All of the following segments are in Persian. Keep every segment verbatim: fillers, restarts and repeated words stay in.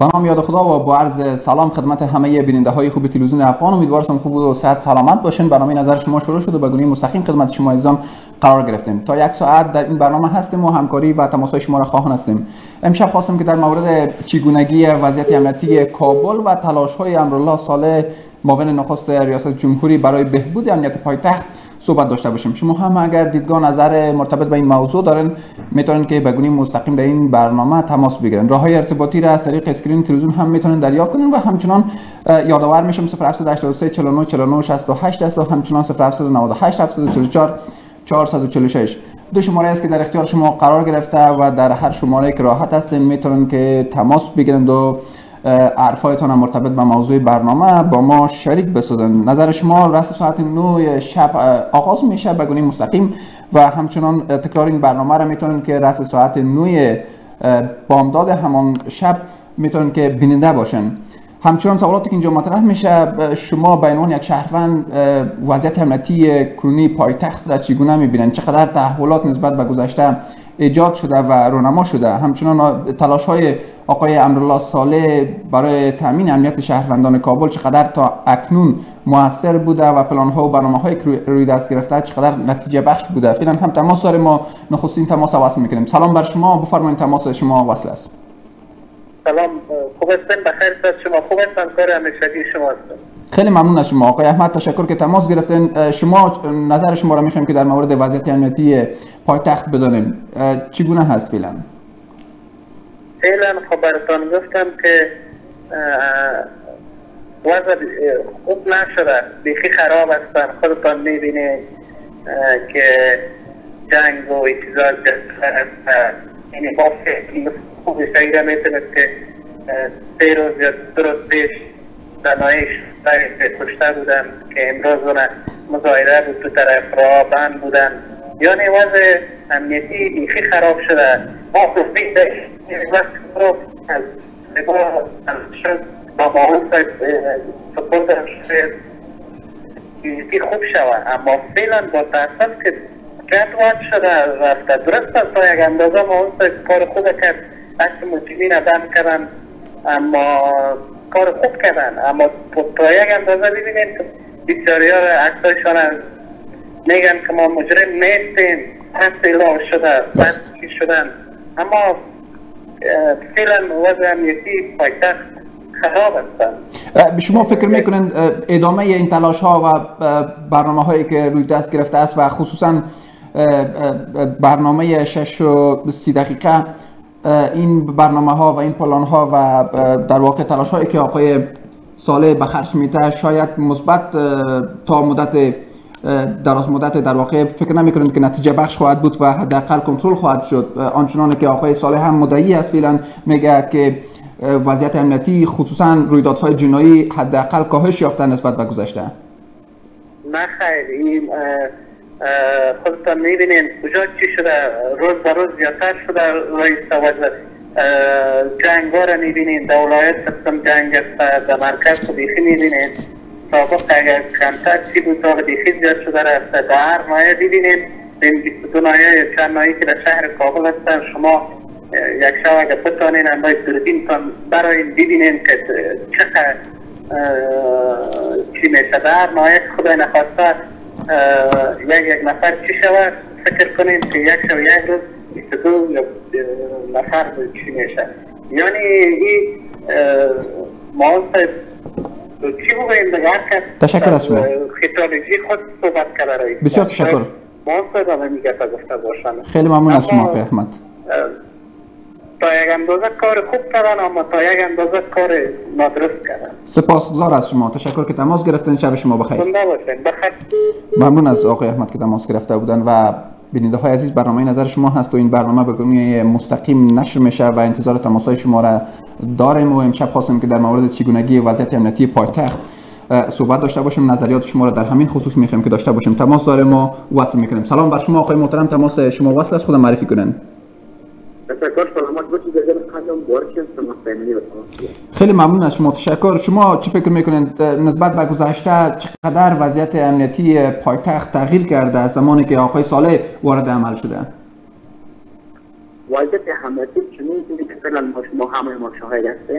با نام یاد خدا و با عرض سلام خدمت همه بیننده های خوب تلویزیون افغان، امیدوارم خوب و صحت سلامت باشین. برنامه نظر شما شروع شده، به گونه مستقیم خدمت شما عزیزان قرار گرفتیم. تا یک ساعت در این برنامه هستیم و همکاری و تماس های شما را خواهان هستیم. امشب خواستم که در مورد چگونگی وضعیت امنیتی کابل و تلاش های امرالله صالح معاون نخست ریاست جمهوری برای بهبود امنیت پایتخت صحبت داشته باشیم. شما هم اگر دیدگاه نظر مرتبط با این موضوع دارن میتونن که به گونه مستقیم در این برنامه تماس بگیرن. راههای ارتباطی را از طریق اسکرین تلویزیون هم میتونن دریافت کنن و همچنان یادآور میشم صفر هفت هشت سه چهار نه چهار نه شش هشت است و همچنان صفر هفت نه هشت هفت چهار چهار چهار چهار شش. دو شماره است که در اختیار شما قرار گرفته و در هر شماره که راحت هستین میتونن که تماس بگیرن و حرفایتان مرتبط با موضوع برنامه با ما شریک بسازن. نظر شما رس ساعت نه شب آغاز میشه به گونه مستقیم و همچنان تکرار این برنامه را میتونن که رس ساعت نه بامداد همان شب میتونن که بیننده باشن. همچنان سوالاتی که اینجا مطرح میشه، شما به عنوان یک شهروند وضعیت امنیتی کنونی پایتخت را چگونه میبینن؟ چقدر تحولات نسبت به گذشته ایجاد شده و رونما شده؟ همچنان تلاش های آقای امرالله صالح برای تامین امنیت شهروندان کابل چقدر تا اکنون موثر بوده و پلان ها و برنامه های که روی دست گرفته چقدر نتیجه بخش بوده؟ فعلا هم تماس داریم، ما نخستین تماس وصل میکنیم. سلام بر شما، بفرمایید تماس شما وصل است. سلام، خوب هستین؟ بخیر است شما؟ خوب هستن؟ کار همیشگی شما هستن. خیلی ممنون از شما آقای احمد، تشکر که تماس گرفتین. شما نظر شما را میخوایم که در مورد وضعیت امنیتی پایتخت بدانیم، چگونه هست فعلا؟ فعلا خبرتان گفتم که وضع خوب نشده، بیخی خراب هستن. خودتان میبینید که جنگ و اعتزاز جسر هست. یعنی با خوبی شایده میتونید که سه روز یا دو روز پیش دنایش کشته بودن که امروز مظاهره بود، تو طرف راه بند بودن. یعنی وضع امنیتی بیخی خراب شده. ما خوبی داشت وقت رو از نگاه شد با معاون صاحب سپورت هم شد بیخی خوب شود، اما فعلا با تاسف که جد واد شده رفته. درست است تا یک اندازه معاون صاحب کار خوب کرد، عکس مجرمین بند کردن، اما کار خوب کردن، اما تا یک اندازه ببینید بسیاری ها عکسایشان میگن که ما مجرم نیستیم، پس اعلام شده، پس چی شدن. اما فعلا وضع امنیتی پایتخت خراب هستند. شما فکر میکنند ادامه این تلاش ها و برنامه هایی که روی دست گرفته است و خصوصا برنامه شش و سی دقیقه، این برنامه ها و این پلان ها و در واقع تلاش هایی که آقای صالح به خرج میده شاید مثبت تا مدت دراز مدت در واقع فکر نمیکنند که نتیجه بخش خواهد بود و حداقل کنترل خواهد شد؟ آنچنان که آقای صالح هم مدعی است فعلا میگه که وضعیت امنیتی خصوصا رویدادهای جنایی حداقل کاهش یافته نسبت به گذشته. نه خیر، این خودتان میبینین کجا چی شده، روز به روز زیادتر شده. رئیس وضع جنگ ها را میبینین، در ولایت سیستم جنگ است، در مرکز خود بیخی میبینین. سابق اگر کمتر چی بود تا بیخی زیاد شده رفته. در هر نایه ببینین، این بیست و دو نایه یا چند نایه که در شهر کابل هستن، شما یک شب اگر بتانین اندای دوربینتان برای ببینین که چقدر چی میشه. در هر نایه که خدای نخواسته یک یک نفر چی شود، فکر کنین که یک شب یک روز بیست و دو یا نفر چی میشه. یعنی این معاون صاحب چی بگوییم دیگر که تشکر از شما. خطابیجی خود صحبت کرده رئیس. بسیار تشکر. معاون صاحب همه میگه تا گفته باشن. خیلی ممنون از شما آقای احمد. تا یک اندازه کار خوب کردن، اما تا یک اندازه کار نادرست کردن. سپاسگزار از شما، تشکر که تماس گرفتن. شب شما بخیر. زنده باشین. بخیر. ممنون از آقای احمد که تماس گرفته بودن. و بیننده های عزیز، برنامه نظر شما هست و این برنامه به گونه مستقیم نشر میشه و انتظار تماس های شما را داریم. و امشب خواستیم که در مورد چگونگی وضعیت امنیتی پایتخت صحبت داشته باشیم. نظریات شما را در همین خصوص میخوایم که داشته باشیم. تماس داریم و وصل میکنیم. سلام بر شما آقای محترم، تماس شما وصل است، خودم معرفی کنن. خیلی ممنون از شما، تشکر. شما چه فکر میکنید نسبت به گذشته چقدر وضعیت امنیتی پایتخت تغییر کرده از زمانی که آقای صالح وارد عمل شده؟ وضعیت امنیتی چنین که فعلا ما همه ما شاهد هستیم،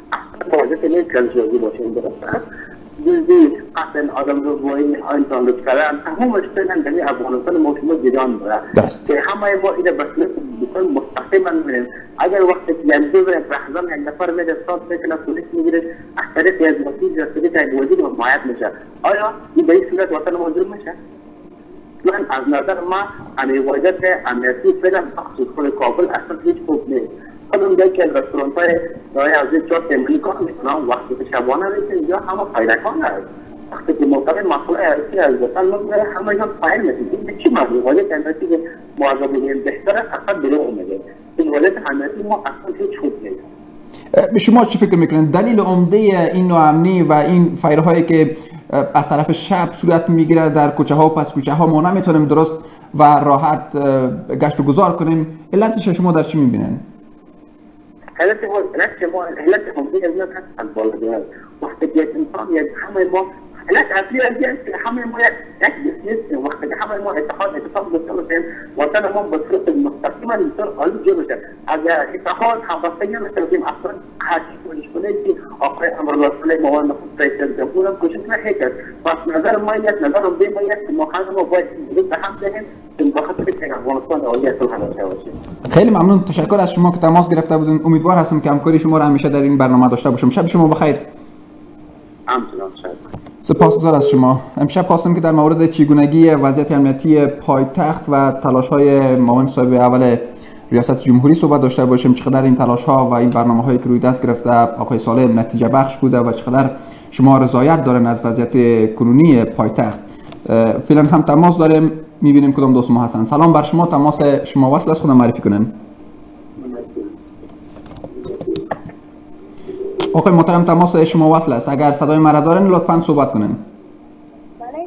واجد نیست که جزئی باشیم درسته جزئی قتل آدم رو با این انسان رو کردن همش فعلا در افغانستان موضوع جدان داره که همه با این بسیار بکن مستقیما می‌بینیم اگر وقتی یک دو لحظه یک نفر میره صاحب میکنه پلیس میگیره اکثریت از مسئول جسدی تا یک وزیر حمایت میشه آیا این به این صورت وطن منظور میشه؟ من از نظر ما امی وجد امنیتی فعلا خصوص خود کابل اصلا هیچ خوب نیست خود اون جایی که رستوران های رای از این چهار تمرینی کار میکنن وقتی که شبانه میشه اینجا همه پیداکان هست وقتی که موقع مسئول ارسی از وطن میگه همه اینا فایل میشه این چی معنی وجد امنیتی که معاذ بگیم بهتره اصلا دروغ میگه این وجد امنیتی ما اصلا هیچ خوب نیست. شما چی فکر میکنید دلیل عمده این نوع امنی و این فایرهایی که از طرف شب صورت میگیره در کوچه ها و پس کوچه ها ما نمیتونیم درست و راحت گشت و گذار کنیم علتش شما در چی میبینید؟ علت ما علت ما علت عمده از نظر از بالاتر وقتی که انسان یک همه ما علت اصلی از این که همه ما یک بسیار وقتی که همه ما اتحاد اتفاق داشته باشیم وطن ما به صورت مستقیما اینطور عالی جور بشه اگر اتحاد همبستگی نشیم اصلا حاکی کنش کنه که آقای امرالله صالح موان خود رئیس جمهور هم کوشش نکرد پس نظر ما یک نظر عمده ما یک که ما ما باید به هم دهیم که بخاطر که افغانستان عالی صلح داشته باشیم. خیلی ممنون تشکر از شما که تماس گرفته بودین امیدوار هستم که همکاری شما را همیشه در این برنامه داشته باشم. شب شما بخیر. همچنان شد. سپاسگزار از شما. امشب خواستم که در مورد چگونگی وضعیت امنیتی پایتخت و تلاش‌های معاون صاحب اول ریاست جمهوری صحبت داشته باشیم چقدر این تلاش‌ها و این برنامه‌هایی که روی دست گرفته آقای صالح نتیجه بخش بوده و چقدر شما رضایت دارن از وضعیت کنونی پایتخت. فعلا هم تماس داریم می‌بینیم کدام دوست ما هستن. سلام بر شما تماس شما وصل است خودم معرفی کنن. آقای محترم تماس شما وصل است اگر صدای مرا دارن لطفاً صحبت کنن. بله.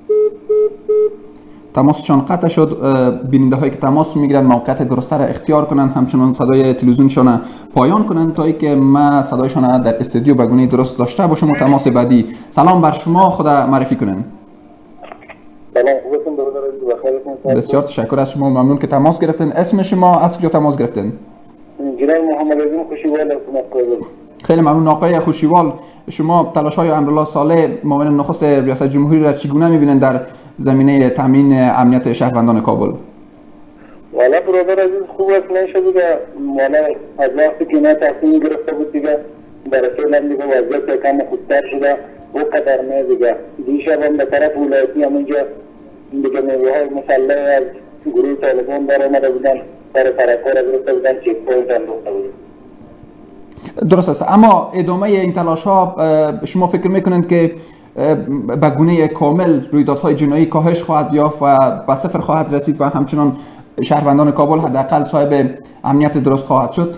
تماسشان قطع شد بیننده هایی که تماس میگیرن موقعیت درسته را اختیار کنن همچنان صدای تلویزیونشان پایان کنن تا اینکه ما صدایشان در استودیو به گونه درست داشته باشم و تماس بعدی. سلام بر شما خدا معرفی کنن. بسیار تشکر از شما ممنون که تماس گرفتن. اسم شما از کجا تماس گرفتن؟ جناب محمد عظیم خوشیوال از خیلی ممنون آقای خوشیوال شما تلاش‌های امرالله صالح معاون نخست ریاست جمهوری را چگونه می‌بینید در زمینه تامین امنیت شهروندان کابل؟ والا برادر عزیز خوب است نشد که والا از وقتی که اینا تصمیم گرفته بود دیگه در فعلا دیگه وضعیت کم خوبتر شده و قدر نه دیگه دیشب هم به طرف ولایتی همونجا دیگه نیروهای مسلح از گروه طالبان در آمده بودن در ترکار گرفته بودن چک پوینت هم رفته بودن. درست است اما ادامه این تلاش ها شما فکر میکنند که به گونه کامل رویدادهای جنایی کاهش خواهد یافت و به صفر خواهد رسید و همچنان شهروندان کابل حداقل صاحب امنیت درست خواهد شد؟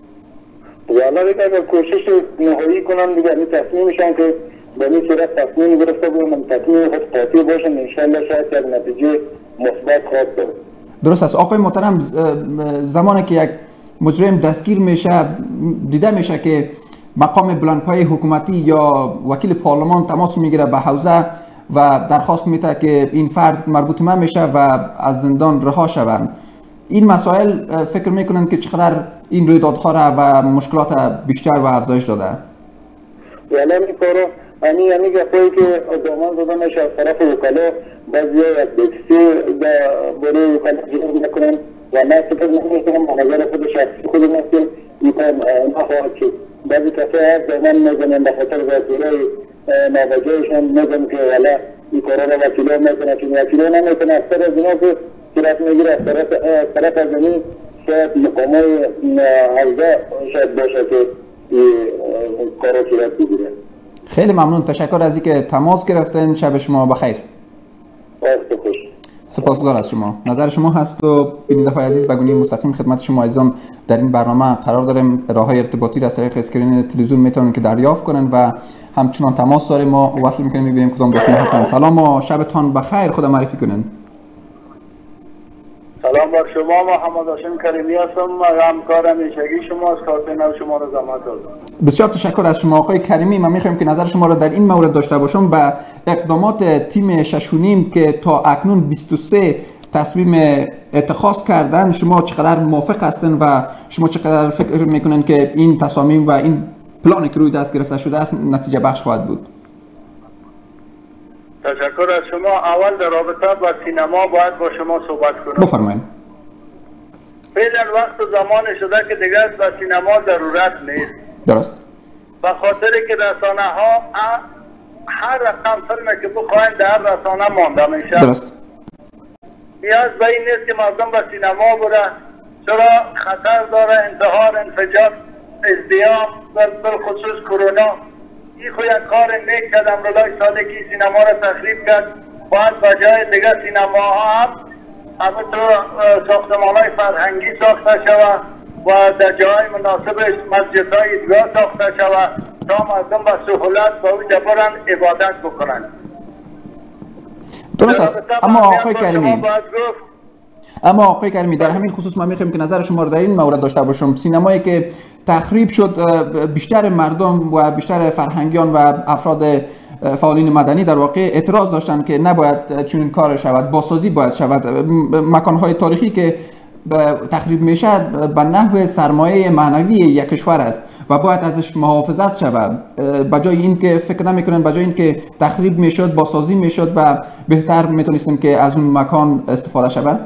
والا دیگه اگر کوشش نهایی کنم دیگه این تصمیمشان که به این صورت تصمیم گرفته بودم تصمیم خود قاطع باشم انشاءالله شاید یک نتیجه مثبت خواهد داد. درست است آقای محترم زمانی که یک مجرم دستگیر میشه دیده میشه که مقام بلندپایه حکومتی یا وکیل پارلمان تماس میگیره به حوزه و درخواست میده که این فرد مربوط من میشه و از زندان رها شوند. این مسائل فکر میکنن که چقدر این رویدادها را و مشکلات بیشتر و افزایش داده؟ والا این کارو یعنی یعنی گپایی که دامان دادنش از طرف وکلا بعضیا یک دستی برای وکلا جور میکنن و من فکر نمیکنم به نظر خود شخصی خود مثل این کار نخواهد شد. بعضی کسای هست دامن میزنن به خاطر وکیلای نابجایشان میزن که والا این کارا را وکیلا میکنن که وکیلا نمیکنن از طرف از اینا که صورت میگیره از طرف از زمین شاید مقامای حوزه شاید باشه که این کارا صورت بگیره. خیلی ممنون تشکر از اینکه تماس گرفتن. شب شما بخیر. وقت خوش. سپاسگزار از شما. نظر شما هست و بیننده های عزیز به گونه مستقیم خدمت شما عزیزان در این برنامه قرار داریم. راههای ارتباطی را از طریق اسکرین تلویزیون میتونن که دریافت کنن و همچنان تماس داریم ما وصل میکنیم میبینیم کدام دوستان هستن. سلام و شبتان بخیر خدا معرفی کنن. سلام بر شما محمد هاشم کریمی هستم همکار همیشگی شما از کارت نو شما رو زحمت دادم. بسیار تشکر از شما آقای کریمی. من میخوایم که نظر شما را در این مورد داشته باشم به اقدامات تیم شش و نیم که تا اکنون بیست و سه تصمیم اتخاذ کردن. شما چقدر موافق هستن و شما چقدر فکر میکنن که این تصامیم و این پلانی که روی دست گرفته شده است نتیجه بخش خواهد بود؟ تشکر از شما. اول در رابطه با سینما باید با شما صحبت کنم. بفرمایید. فعلا وقت و زمان شده که دیگر به سینما ضرورت نیست. درست. به خاطر که رسانه ها هر رقم فیلمی که بخواهند در رسانه مانده میشه. درست. نیاز به این نیست که مردم به سینما بره، چرا خطر داره انتحار، انفجار، ازدیام، در خصوص کرونا. این خو یک کار نیک کرد امرالله صالحی که سینما را تخریب کرد. باید به جای دیگه سینما ها هم همینطور ساختمان های فرهنگی ساخته شود و در جای مناسبش مسجد های ایدگاه ساخته شود تا مردم به سهولت با اونجا برن عبادت بکنن. درست است. اما آقای کریمی اما آقای کریمی در همین خصوص ما میخوایم که نظر شما رو در این مورد داشته باشم. سینمایی که تخریب شد، بیشتر مردم و بیشتر فرهنگیان و افراد فعالین مدنی در واقع اعتراض داشتن که نباید چنین کار شود، بازسازی باید شود. مکانهای تاریخی که تخریب میشه به نحو سرمایه معنوی یک کشور است و باید ازش محافظت شود. بجای این که فکر نمیکنن بجای این که تخریب میشد بازسازی میشد و بهتر میتونستیم که از اون مکان استفاده شود.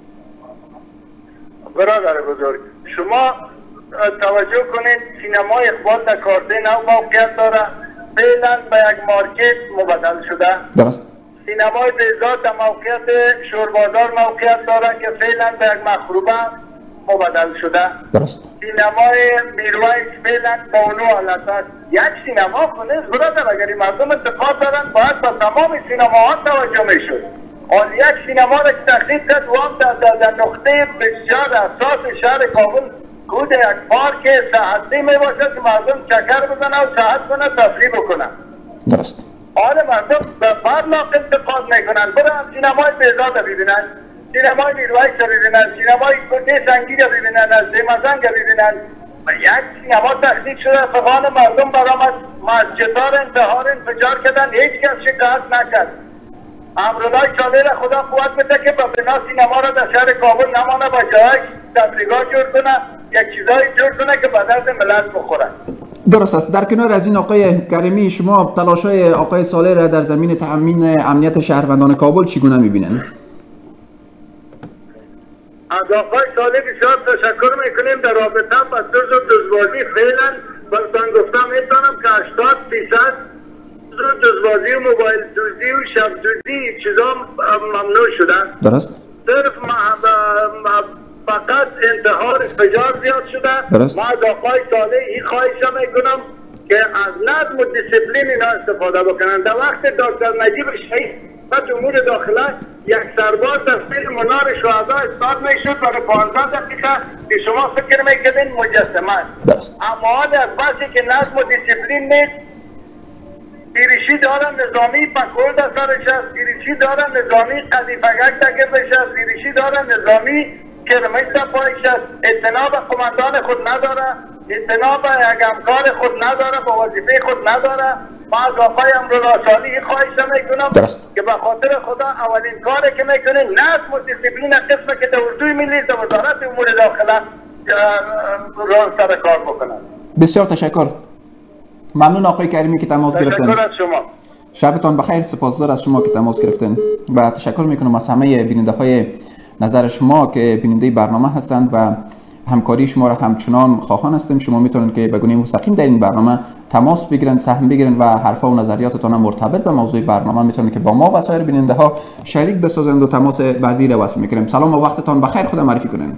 برادر بزرگ، شما توجه کنید سینما اقبال در کارته نو موقعیت داره، فعلا به یک مارکت مبدل شده. درست. سینمای بهزاد در موقعیت شوربازار موقعیت داره که فعلا به یک مخروبه مبدل شده. درست. سینمای میرویس فعلا به اونو حالت است. یک سینما کنید برادر، اگر مردم اتفاق دارن باید به تمام سینماها توجه میشد. آن یک سینما را که تخریب کرد و هم در, در, در نقطه بسیار اساس شهر کابل کود یک پارک صحتی می باشد که مردم چکر بزنه و صحت کنه تفریح بکنه. درست. آره مردم به برلاق انتقاد میکنن. برای سینمای بهزاد را ببینن، سینمای میرویس را ببینن، سینمای کوته سنگی را ببینن، از زمزنگ را ببینن. و یک سینما تخریب شده، فقان مردم برآمد، مسجدها را انتحار انفجار کردن، هیچ کس شکایت نکرد. امرالله صالحی را خدا قوت بده که به بنا سینما را در شهر کابل نمانه، با جای تبلیغات جور کنه، یک چیزایی جور کنه که به درد ملت بخوره. درست است. در کنار از این آقای کریمی، شما تلاش‌های آقای صالح را در زمین تأمین امنیت شهروندان کابل چگونه می‌بینید؟ از آقای صالح بسیار تشکر میکنیم. در رابطه با دزد و دزدبازی فعلا براتون گفتم میتونم که هشتاد درصد دزدبازی و موبایل دزدی و شب دزدی چیزا ممنوع شده. درست. صرف فقط انتحار انفجار زیاد شده. درست. ما از آقای صالح این خواهش میکنم که از نظم و دیسپلین اینا استفاده بکنن. در وقت دکتر نجیب شهید وزارت امور داخله یک سرباز در فیلم منار شهدا استاد میشد برای پانزده دقیقه که شما فکر میکنین مجسمه است. اما از بحثی که نظم و دیسپلین نیست، پیریشی دارن نظامی پکول در سرش است، پیریشی دارن نظامی قذیفگک در گردش است، پیریشی دارن نظامی کرمش در پایش است. اعتنا به قماندان خود نداره، اعتنا به یک همکار خود نداره، به وظیفه خود نداره. ما از آقای امرالله صالحی خواهش میکنم که به خاطر خدا اولین کاری که میکنیم نظم و دیسپلین قسمه که در اردوی ملی در وزارت امور داخله را سر کار بکنن. بسیار تشکر. ممنون آقای کریمی که تماس گرفتن. تشکر از شما. شبتان بخیر. سپاسگزار از شما که تماس گرفتن و تشکر میکنم از همه بیننده های نظر شما که بیننده برنامه هستند و همکاری شما را همچنان خواهان هستیم. شما میتونید که به گونه مستقیم در این برنامه تماس بگیرن، سهم بگیرن و حرفا و نظریاتتان مرتبط به موضوع برنامه میتونید که با ما و سایر بیننده ها شریک بسازند و تماس بعدی را وصل میکنیم. سلام و وقتتان بخیر. خدا معرفی کنین.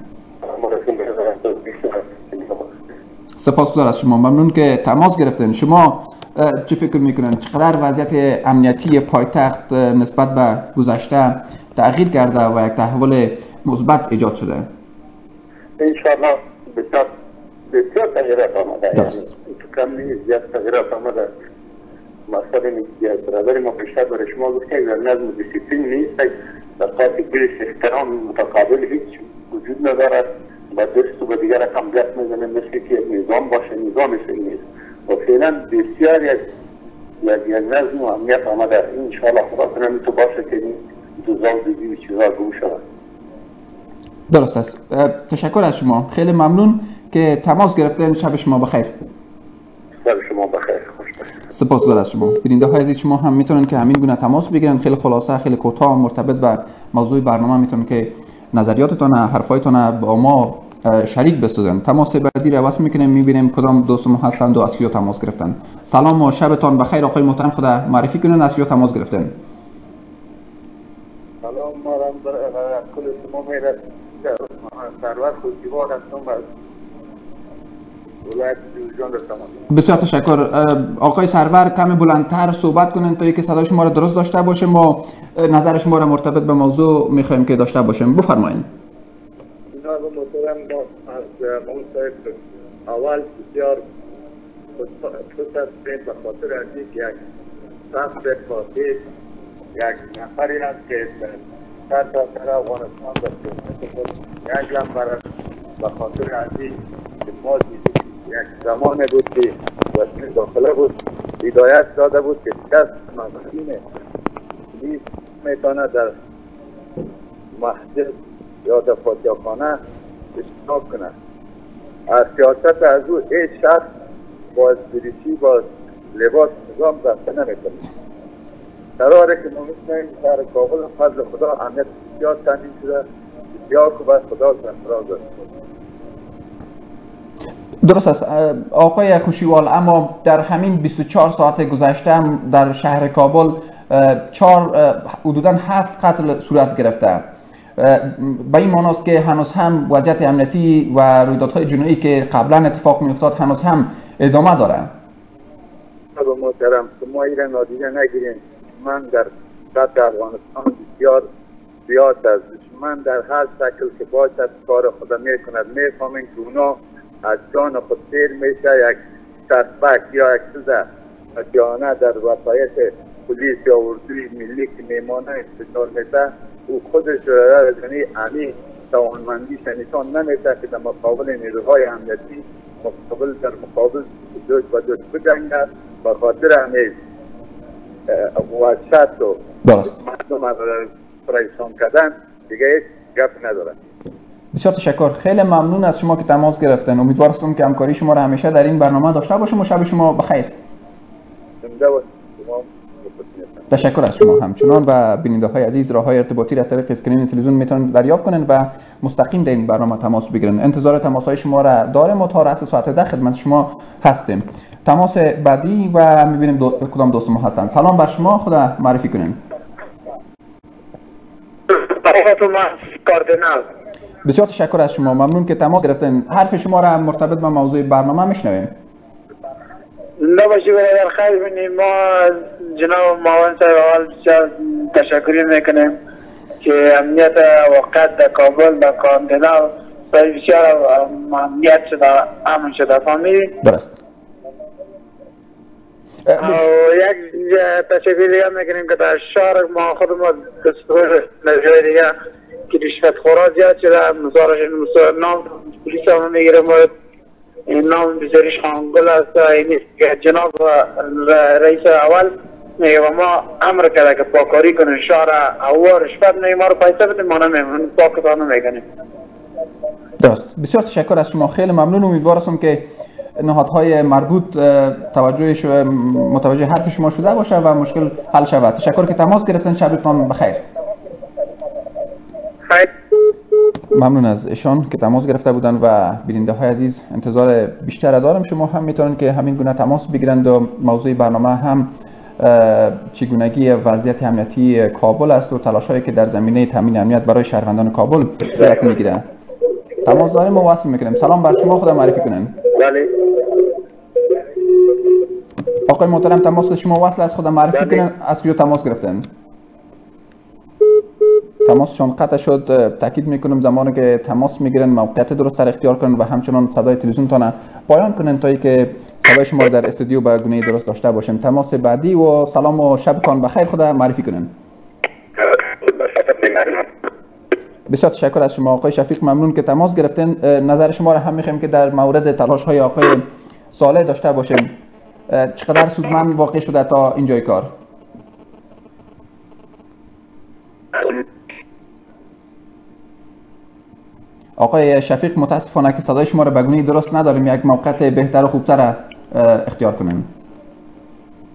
سپاسگزار از شما. ممنون که تماس گرفتن. شما چه فکر میکنن چقدر وضعیت امنیتی پایتخت نسبت به گذشته تغییر کرده و یک تحول مثبت ایجاد شده؟ انشاءالله بسیار بسیار تغییرات آمده. درست. تو کم نیست زیاد تغییرات آمده. مثلا اینکه برادر ما پیشتر برای شما گفت که در نظم و دیسیپلین نیست، در قاطع کلیس احترام متقابل هیچ وجود ندارد و درست و به دیگر کمزت میزنه مثل که یک نظام باشه، نظام مثل نیست و فعلا بسیار یک یک نظم و امنیت آمده. انشاءالله خدا کنه تو باشه که این دوزا و دوزی و چیزا گم شود. درست است. تشکر از شما. خیلی ممنون که تماس گرفتین. شب شما بخیر. سپاسگزار از شما. بیننده های عزیز شما هم میتونن که همین گونه تماس بگیرن، خیلی خلاصه خیلی کوتاه مرتبط به موضوع برنامه میتونن که نظریاتتون حرفایتون با ما شریک بسازن. تماس بعدی رو واسه میکنیم میبینیم کدام دوست ما هستند و از کجا تماس گرفتن. سلام و شبتان بخیر آقای محترم، خدا معرفی کنن از کجا تماس گرفتن. سلام مارم در کل شما میرد سرور خوشیوار هستم از ولایت جوزجان رفتم. بسیار تشکر. آقای سرور کمی بلندتر صحبت کنن تا اینکه صدای شما را درست داشته باشیم و نظر شما را مرتبط به موضوع میخوایم که داشته باشیم. بفرمایید. جناب محترم ما از مول صاحب اول بسیار خوش هستیم به خاطر از اینکه یک شخص فاسد یک نفری است که سر تا سر افغانستان به خدمت خود یک نفر به خاطر از این که ما دیدیم یک زمان بود که وزیر داخله بود هدایت داده بود که دست مغزین پلیس میتونه در مسجد یا در فاتحه‌خانه اشتراک کنه. از سیاست از او هیچ شخص با بریشی با لباس نظام دسته نمیکنه. در حالی که ما می‌شنیم در کابل فضل خدا امنیت بسیار تامین شده، بسیار خوب است، خدا سرفراز است. درست است آقای خوشیوال، اما در همین بیست و چهار ساعت گذشته در شهر کابل چهار حدوداً هفت قتل صورت گرفته. به این معنی است که هنوز هم وضعیت امنیتی و رویدادهای جنایی که قبلا اتفاق می‌افتاد هنوز هم ادامه داره. با محترم شما ایره نادیده نگیرین. من در سطح افغانستان بسیار زیاد است. من در هر شکل که باشد کار خدا میکند. میفهمین که اونا از جان خود سیر میشه. یک سربک یا یک چیز جانه در وسایط پلیس یا اردوی ملی که میمانه استشار میشه، او خودش را یعنی امی توانمندیش نشان نمیده که در مقابل نیروهای امنیتی مقابل در مقابل دوش و دوش بجنگد. به خاطر همین وحشت و مردم را پریشان کردن دیگه هیچ گپ ندارد. بسیار تشکر. خیلی ممنون از شما که تماس گرفتن. امیدوارم که همکاری شما را همیشه در این برنامه داشته باشیم و شب شما بخیر. تشکر از شما. همچنان و بیننده های عزیز راههای ارتباطی را از طریق اسکرین تلویزیون میتونن دریافت کنن و مستقیم در این برنامه تماس بگیرن. انتظار تماس های شما را داریم و تا رأس ساعت ده خدمت شما هستیم. تماس بعدی و میبینیم دو... کدام دوست ما هستن. سلام بر شما، خدا معرفی کنین. بسیار تشکر از شما. ممنون که تماس گرفتن. حرف شما را مرتبط با موضوع برنامه میشنویم. نباشی برادر خیر بینیم. ما جناب معاون صاحب اول تشکری میکنیم که امنیت وقت در کابل در کاندینا بسیار امنیت شده، امن شده. فهمیدید؟ درست. یک تشکر دیگه میکنیم که در شهر ما خود ما دستور نجای دیگه که رشوت خورا زیاد شده. مثلا نام پلیس هم میگیره مورد این نام بزاریش خانگل است. این جناب رئیس اول میگه و ما امر کرده که پاکاری کنیم شهر اول رشوت نگه ما رو پیسه بدیم ما نمیمون پاکتانو میکنیم. درست. بسیار تشکر از شما. خیلی ممنون. امیدوارم که نهادهای مربوط توجهش متوجه حرف شما شده باشه و مشکل حل شود. تشکر که تماس گرفتن. شبتان بخیر. خیر. ممنون از ایشان که تماس گرفته بودن و بیننده های عزیز انتظار بیشتر دارم. شما هم میتونن که همین گونه تماس بگیرند و موضوع برنامه هم چگونگی وضعیت امنیتی کابل است و تلاش‌هایی که در زمینه تامین امنیت برای شهروندان کابل صورت میگیره. تماس داریم و وصل میکنیم. سلام بر شما، خدا معرفی کنن. بله. آقای محترم تماس شما وصل است، خدا معرفی کنن از کجا تماس گرفتن. تماسشان قطع شد. تاکید میکنم زمانی که تماس میگیرن موقعیت درست را اختیار کنن و همچنان صدای تلویزیونتان پایان کنن تا اینکه صدای شما در استودیو به گونه درست داشته باشیم. تماس بعدی و سلام و شبتان بخیر، خدا معرفی کنن. بسیار تشکر از شما آقای شفیق. ممنون که تماس گرفتن. نظر شما را هم میخوایم که در مورد تلاش های آقای صالح داشته باشیم. چقدر سودمند واقع شده تا اینجای کار؟ آقای شفیق متاسفانه که صدای شما را به گونه درست نداریم. یک موقعیت بهتر و خوبتر اختیار کنیم.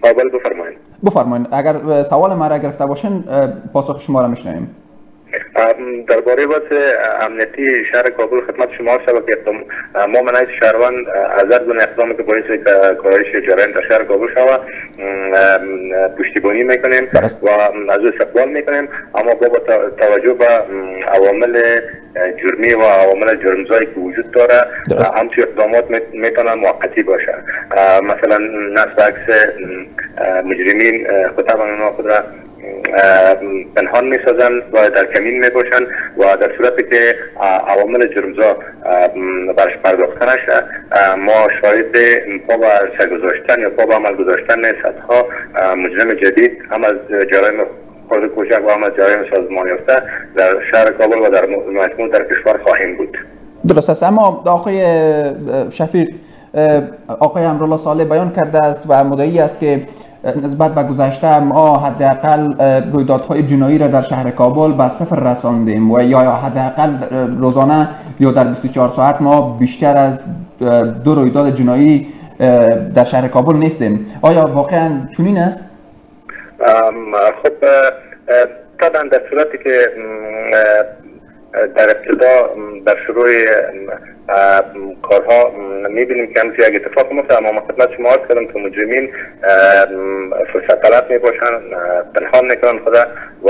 قابل بفرمایید. بفرمایید. اگر سوال ما را گرفته باشین پاسخ شما را میشنویم. درباره وضع امنیتی شهر کابل خدمت شما شود که ما منایت شهروند از هر گونه اقدامی که باعث کاهش جرایم در شهر کابل شود پشتیبانی میکنیم و از او استقبال میکنیم، اما با توجه به عوامل جرمی و عوامل جرمزایی که وجود داره همچون اقدامات میتونن موقتی باشه. مثلا نصب عکس مجرمین خطاب اونا خود را پنهان می سازند و در کمین می باشند و در صورتی که عوامل جرمزا برش پرداخته نشه ما شاهد پا به سرگذاشتن یا پا به عمل گذاشتن صدها مجرم جدید هم از جرایم خرد کوچک و هم از جرایم سازمان یافته در شهر کابل و در مجموع در کشور خواهیم بود. درست است. اما آقای شفیق، آقای امرالله صالح بیان کرده است و مدعی است که نسبت به گذشته ما حداقل رویدادهای جنایی را در شهر کابل به صفر رساندیم و یا حداقل روزانه یا در بیست و چهار ساعت ما بیشتر از دو رویداد جنایی در شهر کابل نیستیم. آیا واقعا چنین است؟ خب طبعا در صورتی که در ابتدا در شروع کارها میبینیم که همچه یک اتفاق میفته، اما خدمت شما عرض کردم که مجرمین فرصت طلب میباشن، پنهان میکنن خود و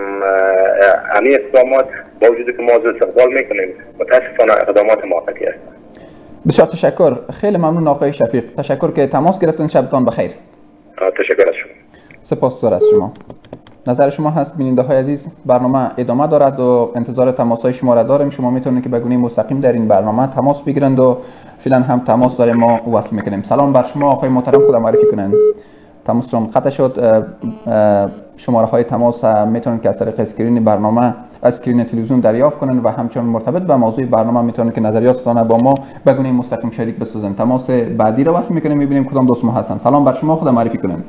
همین اقدامات با وجودی که ما از استقبال میکنیم متاسفانه اقدامات موقتی است. بسیار تشکر. خیلی ممنون آقای شفیق. تشکر که تماس گرفتن. شبتان بخیر. تشکر از شما. سپاسگزار از شما. نظر شما هست بیننده های عزیز. برنامه ادامه دارد و انتظار تماس های شما را داریم. شما میتونید که به گونه مستقیم در این برنامه تماس بگیرند و فعلا هم تماس داریم ما وصل میکنیم. سلام بر شما آقای محترم، خود معرفی کنند. تماستون قطع شد. شماره های تماس میتونید که از طریق اسکرین برنامه از اسکرین تلویزیون دریافت کنند و همچنین مرتبط به موضوع برنامه میتونید که نظریاتتان با ما به گونه مستقیم شریک بسازند. تماس بعدی را وصل میکنیم، میبینیم کدام دوست ما هستن. سلام بر شما، خود معرفی کنند.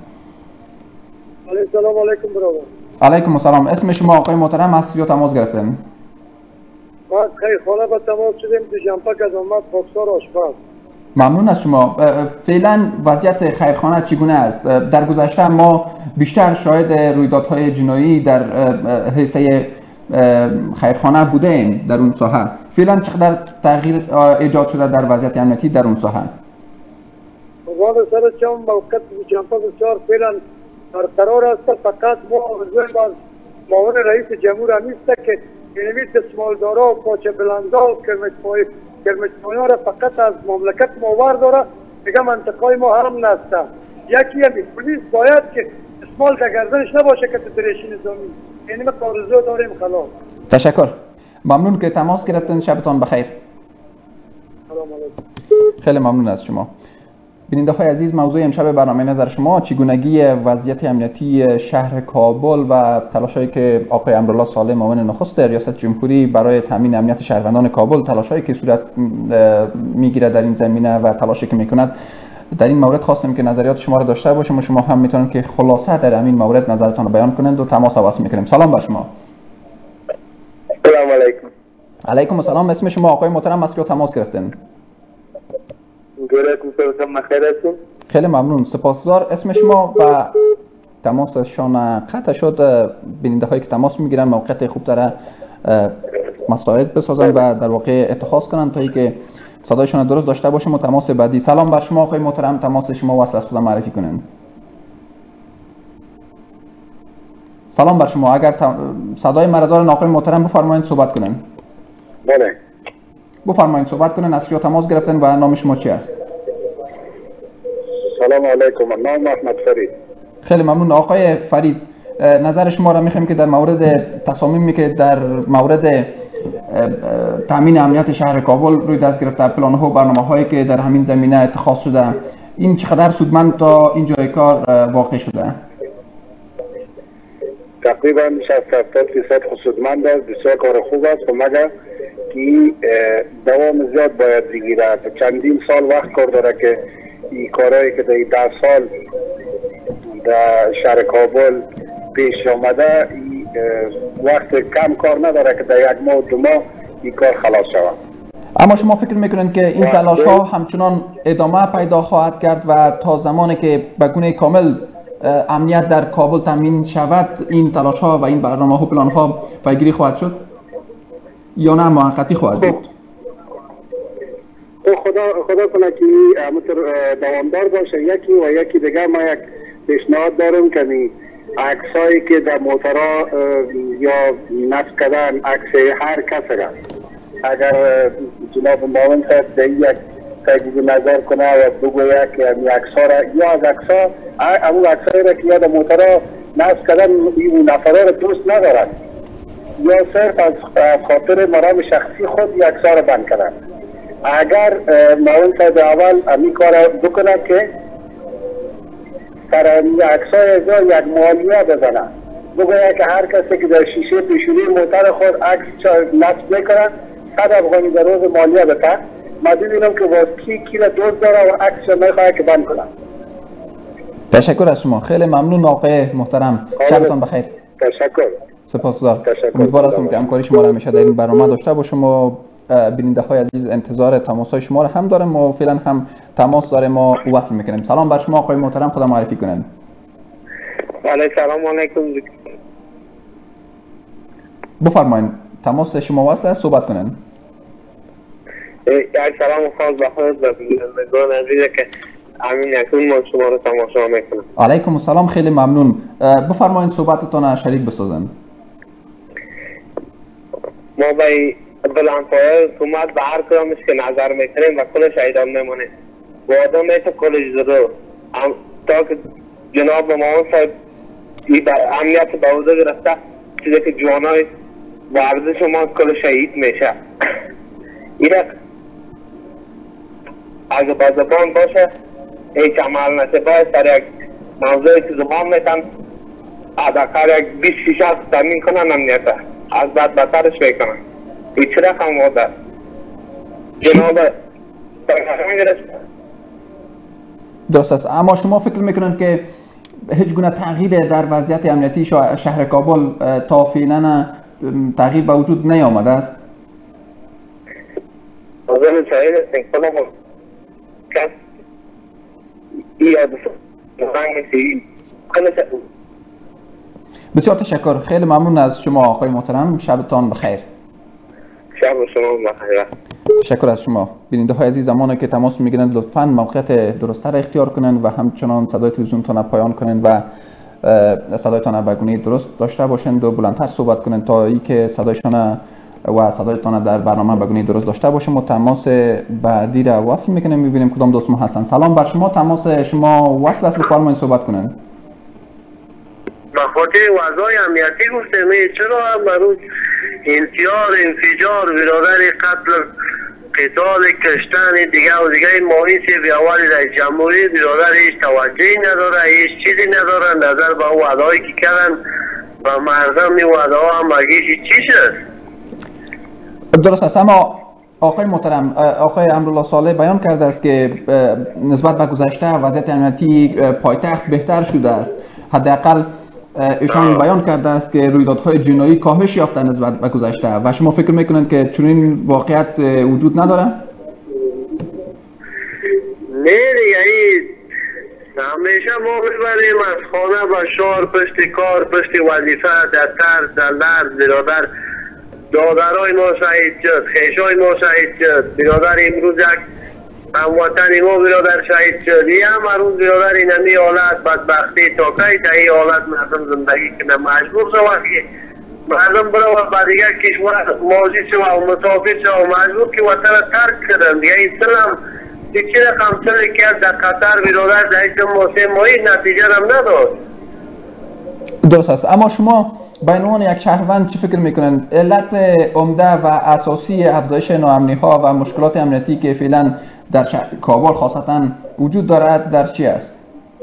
سلام علیکم برادر. علیکم السلام. اسم شما آقای محترم از کجا تماس گرفتن؟ ما خیرخانه به تماس شدیم. دوشنبه از آمد پاکستان آشپز. ممنون از شما. فعلا وضعیت خیرخانه چگونه است؟ در گذشته ما بیشتر شاهد رویدادهای جنایی در حیثه خیرخانه بوده ایم در اون ساحه. فعلا چقدر تغییر ایجاد شده در وضعیت امنیتی در اون ساحه؟ والله سر چون موقت دوشنبه بسیار فعلا برقرار است. فقط ما عضو باز معاون رئیس جمهور همیست که اینوی دستمالدارا و پاچه بلندا و کرمچپایان را فقط از مملکت ماور داره. دیگه منطقه ما هم نسته. یکی همی پلیس باید که دستمال در گردنش نباشه که تو دریشی نظامی. یعنی ما کارزو داریم خلاص. تشکر. ممنون که تماس گرفتن. شبتان بخیر. سلام علیکم. خیلی ممنون از شما. بیننده های عزیز، موضوع امشب برنامه نظر شما چگونگی وضعیت امنیتی شهر کابل و تلاشایی که آقای امرالله صالح معاون نخست ریاست جمهوری برای تامین امنیت شهروندان کابل تلاشایی که صورت میگیره در این زمینه و تلاشی که میکند در این مورد خواستیم که نظریات شما را داشته باشیم و شما هم میتونید که خلاصه در همین مورد نظرتان رو بیان کنند و تماس وصل میکنیم. سلام بر شما. سلام علیکم. علیکم السلام. اسم شما آقای محترم از کجا تماس گرفتن؟ خیلی ممنون. سپاسگزار. اسم شما و تماسشان قطع شد. بیننده هایی که تماس میگیرن موقعیت خوب داره مساعد بسازن و در واقع اتخاذ کنن تا اینکه صدایشان درست داشته باشیم و تماس بعدی. سلام بر شما آقای محترم، تماس شما وصل از خودم معرفی کنند. سلام بر شما. اگر صدای مرا دارن آقای محترم بفرمایید صحبت کنن. بله. بفرمایید صحبت کنن. از کجا تماس گرفتن و نام شما چی است؟ سلام علیکم. نام احمد فرید. خیلی ممنون آقای فرید. نظر شما را میخوایم که در مورد تصامیمی که در مورد تامین امنیت شهر کابل روی دست گرفته، پلان ها و برنامه هایی که در همین زمینه اتخاذ شده، این چقدر سودمند تا این جای کار واقع شده؟ تقریبا شصت هفتاد درصد سودمند است. بسیار کار خوب است، مگر که دوام زیاد باید بگیره. چندین سال وقت کار داره که این کارهایی که در ده سال در شهر کابل پیش آمده وقت کم کار نداره که در یک ماه و دو ماه این کار خلاص شود. اما شما فکر میکنید که این تلاش ها همچنان ادامه پیدا خواهد کرد و تا زمانی که به گونه کامل امنیت در کابل تامین شود این تلاش ها و این برنامه ها و پلان ها پیگیری خواهد شد یا نه موقتی خواهد بود؟ خدا خدا کنه که همونطور دوامدار باشه. یکی و یکی دیگه ما یک پیشنهاد دارم که عکسایی که در موترها یا نصب کردن عکس هر کس را اگر جناب معاون صاحب در یک تجدید نظر کنه و بگوید که این عکس‌ها را یا از عکس‌ها همون عکسایی را که یا در موترها نصب کردن این نفرها را دوست ندارد یا صرف از خاطر مرام شخصی خود این عکس‌ها را بند کردن. اگر معاون صاحب اول همین کار بکنه که در عکس‌های ازا یک مالیه بزنه، بگوید که هر کسی که در شیشه پیشونی موتر خود عکس نصب میکنه صد افغانی در روز مالیه بده. من ببینم که باز کی کی را دوست داره و عکس را میخواد که بند کنه. تشکر از شما، خیلی ممنون آقای محترم، شبتان بخیر. تشکر. سپاسگزار. امیدوار هستم که همکاری شما را همیشه در این برنامه داشته باشم و بیننده های عزیز انتظار تماس های شما را هم دارم و فعلا هم تماس داریم و وصل میکنیم. سلام بر شما آقای محترم، خدا معرفی کنن. علیه سلام علیکم. بفرمایید تماس شما وصل است، صحبت کنن. یک سلام خاص به خود و بینندگان عزیز که همین اکنون ما شما را تماشا میکنم. علیکم السلام، خیلی ممنون. بفرمایید صحبتتان شریک بسازن. ما به بلندپایه حکومت به هر کدامش که نظر میکنیم و کلش ایدان میمونه و آدم میشه کلش زده تا که جناب معاون صاحب این امنیت به عهده گرفته چیزی که جوانای ورزش ما کل شهید میشه. این اگه با زبان باشه هیچ عمل نشه، باید سر یک موضوعی که زبان میتن اداکار یک بیست شیشه تامین کنن امنیت از بعد بطرش میکنن. هیچ رقم واده جناب درست است، اما شما فکر میکنن که هیچ گونه تغییر در وضعیت امنیتی شهر کابل تا فعلا تغییر به وجود نیامده است؟ آزم شاید است این کنم کس ای بسیار تشکر، خیلی ممنون از شما آقای محترم، شبتان بخیر. شب شما بخیر. تشکر از شما. بیننده های عزیز، زمانی که تماس میگیرند لطفاً موقعیت درسته را اختیار کنند و همچنان صدای تلویزیونتان پایان کنند و صدایتان به گونه درست داشته باشند و بلندتر صحبت کنند تا اینکه صدایشان و صدایتان در برنامه به گونه درست داشته باشیم و تماس بعدی را وصل میکنیم. میبینیم کدام دوست ما هستن. سلام بر شما، تماس شما وصل است، بفرمایید صحبت کنند. به خاطر وضعای امنیتی گفتم چرا هم برای انتیار انفجار برادر قتل قتال کشتن دیگه و دیگه ماهیس بیاوری در جمهوری برادر هیچ توجهی نداره، هیچ چیزی نداره نظر به وعدهایی که کردن و مردم این وعده ها هم بگیش چی شد؟ درست است، اما آقای محترم آقای امرالله صالح بیان کرده است که نسبت به گذشته وضعیت امنیتی پایتخت بهتر شده است. حداقل ایشان بیان کرده است که رویدادهای جنایی کاهش یافته نسبت به گذشته و شما فکر میکنند که چنین واقعیت وجود نداره؟ نه دیگه این همیشه ما میبریم از خانه به شهر پشت کار پشت وظیفه در ترس در لرز برادر دادرهای ما شهید شد، خیشای ما شهید شد، برادر امروز یک هموطن ما برادر شهید شد. یه هم روز برادر این همی حالت بدبختی تا که تا این حالت مردم زندگی کنه مجبور شود که مردم برای با دیگر کشور ماضی شد و مسافر شد و مجبور که وطن ترک کردن. دیگه این سلم چی رقم سلی که در قطر برادر در این موسم مایی نتیجه هم نداد. درست است، اما شما به عنوان یک شهروند چی فکر میکنن علت عمده و اساسی افزایش ناامنی ها و مشکلات امنیتی که فعلا در کابل خاصتا وجود دارد در چی است؟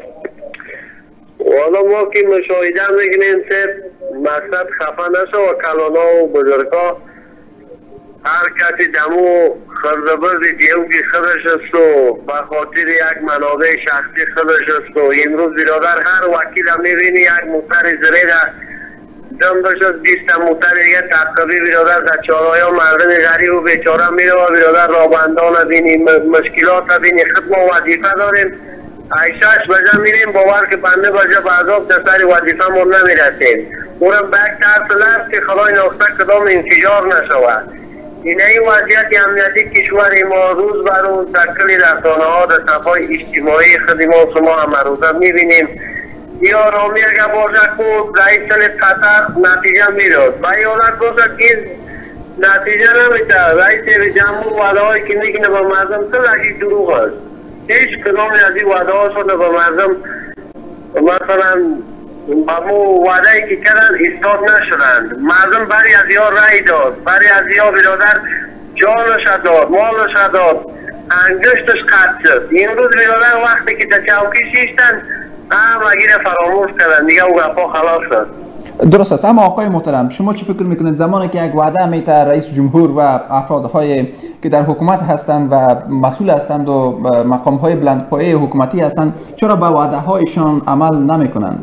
والا ما که مشاهده میکنیم که مقصد خفه نشه و کلانا و بزرگا هر کسی دمو خردبرد دیو که خودش است و به خاطر یک منابع شخصی خودش است و امروز برادر هر وکیل هم میبینی یک موتر زرید دم داشت از بیست موتر دیگه تقریبی برادر در چارهای ها مردم غریب و بیچاره میره و برادر رابندان بینی مشکلات بینی خود ما وظیفه داریم ایشاش بجا میریم باور که بنده بجا بعضاب در سر وظیفه ما نمیرسیم. اونم به یک ترسل است که خدای ناخسته کدام انفجار نشود. این ای وضعیت امنیتی کشور ما روز بر روز در کل رسانه ها در صفحه اجتماعی خدمات شما هم روزه میبینیم. یا رامی اگر باشه که رئیس قطر نتیجه میداد و یا باشه که نتیجه نمیده. رئیس جمهور وعده هایی که میکنه به مردم کلشی دروغ است. هیچ کدام از این وعده ها شده به مردم مثلا با مو وعده ای که کردن ایستاد نشدند. مردم بری از یا رای داد، بری از یا برادر جانش داد، مالش داد، انگشتش قطع شد. این روز برادر وقتی که در چوکی شیشتن هم اگه فراموش کردن دیگه او گفا خلاص شد. درست است. اما آقای محترم شما چی فکر میکنید زمانی که یک وعده میته رئیس جمهور و افرادهای که در حکومت هستند و مسئول هستند و مقامهای بلندپایه حکومتی هستند چرا به وعده هایشان عمل نمیکنند؟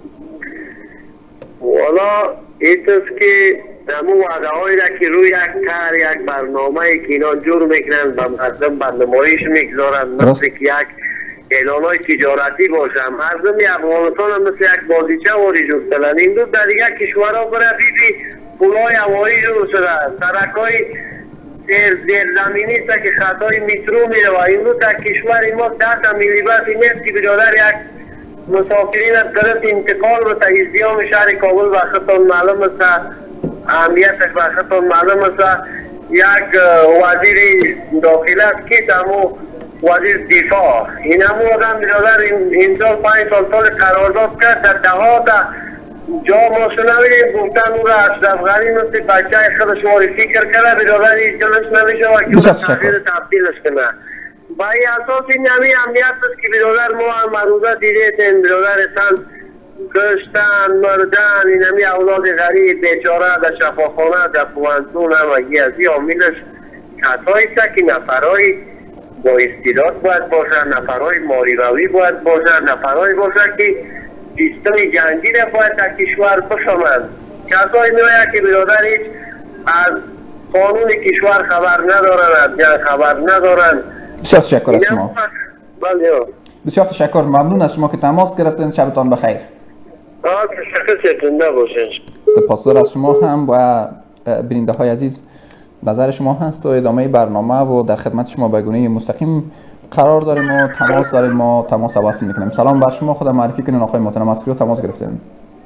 والا ایتست که دمو وعده هایی را که روی یک کار یک برنامه که اینا جور میکنن به مردم به نمایش میگذارن مثل که یک اعلان های تجارتی باشه. مردم افغانستان هم مثل یک بازیچه واری جور شدن. این دو در دیگه کشورها برای بیبی پولای هوایی جور شدن، سرک های زیر زمینی است که خطای مترو میره و این دو در کشور ما ده میلی بس این است که برادر یک مسافرین از طرف انتقال و تحیزیام شهر کابل و خطان معلوم است، اهمیتش و خطان معلوم است. یک وزیر داخله است که دمو وزیر دفاع این همون آدم برادر این سال پنج سال سال قرارداد کرد در دهات جا ما شنویدیم گفتن او را اشرف غنی مثل بچه خودش معرفی کرد کرده برادر هیچ جلش نمیشه و که تغییر تبدیلش کنه. با این اساس این همی امنیت است که برادر ما هم مروضه دیدیم برادر سن کشتن مردن این همی اولاد غریب بیچاره در شفاخانه در پوانتون هم اگه از این عاملش کسایی است که نفرهای با استعداد باید باشن، نفرهای ماری روی باید باشن، نفرهای باشن که سیستم جنگی را باید در کشور بشمند. کسایی میاید که برادر هیچ از قانون کشور خبر ندارن، از جنگ خبر ندارن. بسیار تشکر از شما. بله. بسیار تشکر، ممنون از شما که تماس گرفتین. شبتان بخیر. آه تشکر زنده باشین. سپاسگزار از شما هم و بیننده های عزیز. نظر شما هست و ادامه برنامه و در خدمت شما به گونه مستقیم قرار داریم و تماس داریم و تماس واصل میکنیم. سلام بر شما، خودم معرفی کنین آقای محترم از کجا تماس گرفتین؟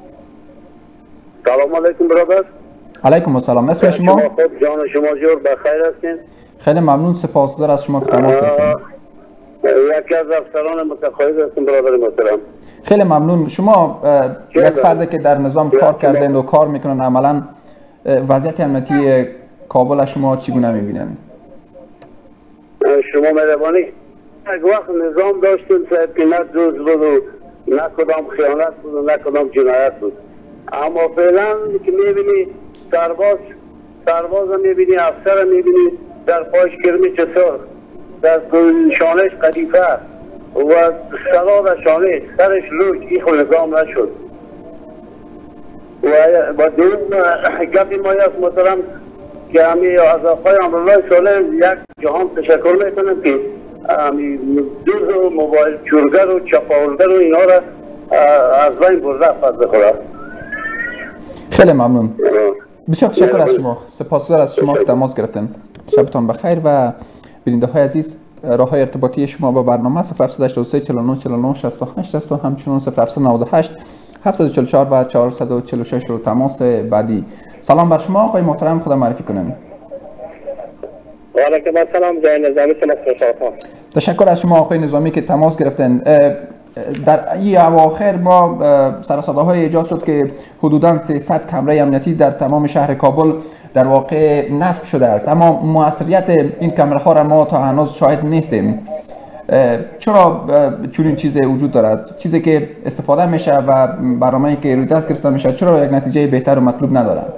سلام علیکم برادر. علیکم السلام. اسم شما؟ شما خود جان شما جور بخیر هستین؟ خیلی ممنون، سپاسگزار از شما که تماس گرفتین. یکی از افسران متقاعد هستم برادر محترم. خیلی ممنون. شما یک فردی که در نظام کار کردین و کار میکنن عملا وضعیت امنیتی کابل شما چگونه میبینن؟ شما مهربانی یک وقت نظام داشتیم که نه جز بود و نه کدام خیانت بود و نه کدام جنایت بود، اما فعلا که میبینی سرباز سرباز هم میبینی، افسر هم میبینی در پاش کرمی چسار، در شانش قدیفه و سلا در شانش سرش لوک، این خود نظام نشد. و با دون گفی مایی از محترم که همی از آقای امرالله صالح یک جهان تشکر میکنم که دوز و موبایل چورگر و چپاولگر و اینا را از بین برده فضل خدا. خیلی ممنون. بسیار تشکر از شما، سپاسگزار از شما که تماس گرفتن. شبتان بخیر و بیننده های عزیز، راه های ارتباطی شما با برنامه صفر هفت هشت سه چهار نه چهار نه شصت و هشت است و همچنین صفر هفت نه هشت هفت چهار چهار و چهار چهار شش رو تماس بعدی. سلام بر شما آقای محترم، خدا معرفی کنین. و علیکم السلام، جای نظامی سلام. تشکر از شما آقای نظامی که تماس گرفتن. در این اواخر ما سر صداهای ایجاد شد که حدوداً سیصد کمره امنیتی در تمام شهر کابل در واقع نصب شده است، اما موثریت این کمره ها را ما تا هنوز شاهد نیستیم. چرا چنین چیزی وجود دارد؟ چیزی که استفاده میشه و برنامه‌ای که روی دست گرفته میشه چرا یک نتیجه بهتر و مطلوب ندارد؟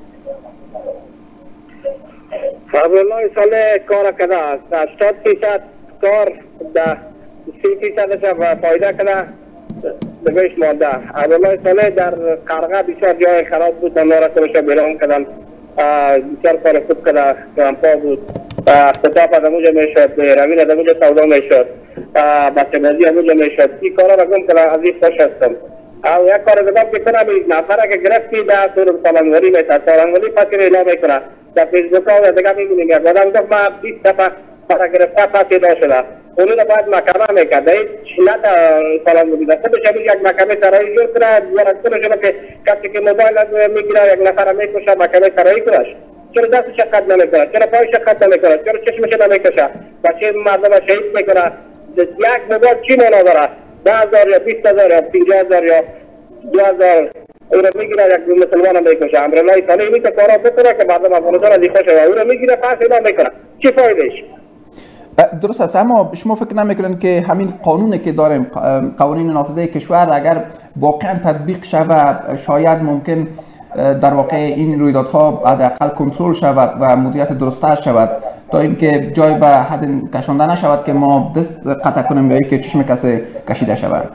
فضلالله سال کار کرده است، هشتاد درصد کار ده سی درصدش فایده کرده بهش مانده. فضلالله سال در قرغه بسیار جای خراب بود، نمارا کنش بیرون کردن، بسیار کار خوب کرده، کمپا بود، اختطاف از اموجه میشد، روین از اموجه سودا میشد. بچه بازی همونجا میشد. این کارا را گم کنم از این خوش هستم. او یک کار دیگه که کنم این نفر که گرفتی در طور سالانگوری میتونه سالانگوری پس اعلام میکنه در فیسبوک ها دیگه میبینیم یک آدم گفت من بیست دفعه برای گرفته پس اعلام شده اونو را باید محکمه میکرد این نه سالانگوری در خودش هم یک محکمه سرایی جور کنه ورد کنه شده که کسی که موبایل از میگیره یک نفر میکشه محکمه سرایی کنش چرا دستش قد نمیکنه چرا پایش قد نمیکنه چرا چشمش نمیکشه بچه مردم شهید میکنه یک موبایل چی معنا داره ده هزار یا بیست هزار یا پنجاه هزار یا دو هزار او را میگیره یک مسلمان هم میکشه امرالله تعالی این که کارا بکنه که مردم افغانستان از این خوشه او را میگیره پس اعلام میکنه چی فایدهش؟ درست است اما شما فکر نمیکنین که همین قانونی که داریم قوانین نافذه کشور اگر واقعا تطبیق شود شاید ممکن در واقع این رویدادها حداقل کنترل شود و مدیریت درسته شود تا اینکه جای به حد کشانده نشود که ما دست قطع کنیم یا که چشم کسی کشیده شود.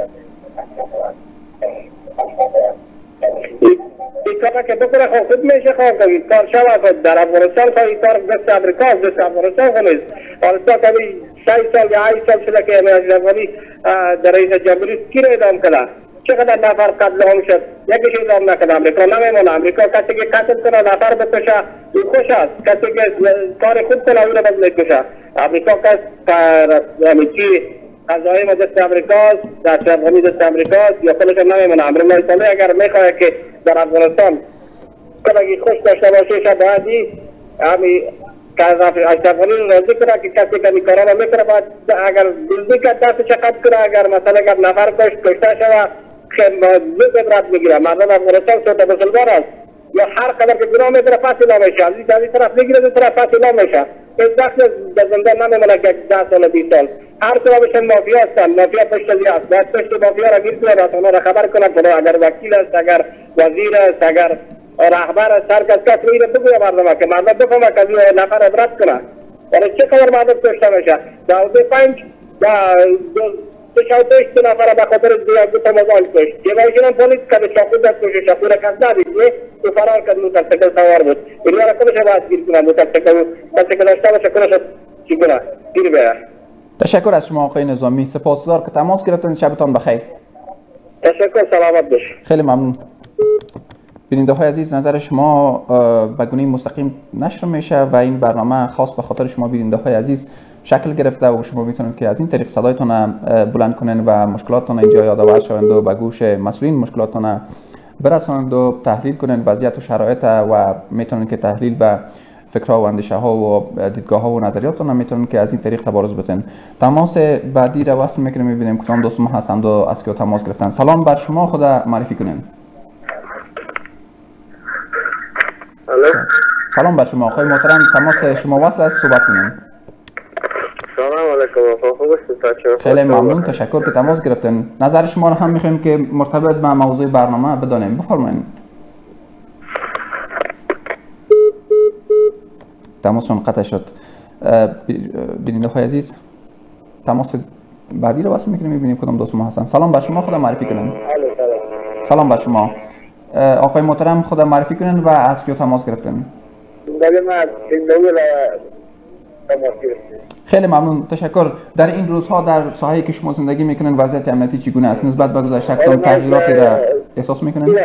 این کارا که بکنه خود میشه خواه کنید کار شود در افغانستان خواهی این کار دست امریکا دست افغانستان خونید حالتا کمی شای سال یا های سال شده که امیرالله افغانی در رئیس جمهوری کی را ادام کنه چقدر نفر قتل عام شد یکیش ادام نکنه امریکا نمیمونه امریکا کسی که قتل کنه نفر بکشه این خوش است کسی که کار خود کنه او را باز میکشه امریکا کس همین چی قضایی ما دست امریکاست دست افغانی دست امریکاست یا خودش هم نمیمونه امرالله تعالی اگر میخواه که در افغانستان کدایی خوش داشته باشه شد باید همین اشرف غنی رو راضی کنه که کسی که این کارا رو میکنه باید اگر دزدی که دست چقدر کنه اگر مثلا اگر نفر کشت کشته شوه زود عبرت میگیره مردم افغانستان صوت مسلمان است یا هر قدر که گناه میکنه پس اعلام میشه از این طرف میگیره از این طرف پس اعلام میشه هیچ وقت در زنده نمیمونه که ده سال بیست سال هر طرفشون مافیا هستن مافیا پشت ازی است باید پشت مافیا را گیر کنه رسانه را خبر کنه اگر وکیل است اگر وزیر است اگر رهبر است هر کس کس رو بگویه مردم که مردم بفهمه که این نفر عبرت کنه ولی چه قدر مردم کشته میشه دوازده پنج دو شاوتش دو نفر به خاطر دو تا موبایل کشت جوایشون هم پولیس که چاقو دست کشت چاقو را کس ندید تو فرار کرد موتورسیکل سوار بود این را کنش باید گیر کنه موتورسیکل کسی که داشته باشه کنش چی کنه گیر بیاره. تشکر از شما آقای نظامی سپاسگزار که تماس گرفتن شبتان بخیر. تشکر سلامت باش. خیلی ممنون. بیننده های عزیز نظر شما به گونه مستقیم نشر میشه و این برنامه خاص به خاطر شما بیننده های عزیز شکل گرفته و شما میتونید که از این طریق صدایتون بلند کنین و مشکلاتتون اینجا یادآور شوند و به گوش مسئولین مشکلاتتون برسانند و تحلیل کنین وضعیت و شرایط و میتونید که تحلیل و فکرها و اندیشه ها و دیدگاه ها و نظریاتتون هم میتونید که از این طریق تبارز بتین. تماس بعدی را وصل میکنیم میبینیم کدام دوست ما هستند و از که تماس گرفتن. سلام بر شما خود معرفی کنین. سلام بر شما آقای محترم تماس شما وصل است صحبت کنین. سلام علیکم خوب هستید؟ خیلی ممنون تشکر که تماس گرفتین. نظر شما رو هم میخوایم که مرتبط با موضوع برنامه بدانیم بفرمایید. تماسشون قطع شد. بیننده های عزیز تماس بعدی رو وصل میکنیم میبینیم کدام دوست ما هستن. سلام بر شما خود معرفی کنین. سلام بر شما آقای محترم خود معرفی کنین و از کجا تماس گرفتین؟ خیلی ممنون تشکر. در این روزها در ساحه‌ای که شما زندگی میکنین وضعیت امنیتی چگونه است؟ نسبت به گذشته کدام تغییراتی را احساس میکنین؟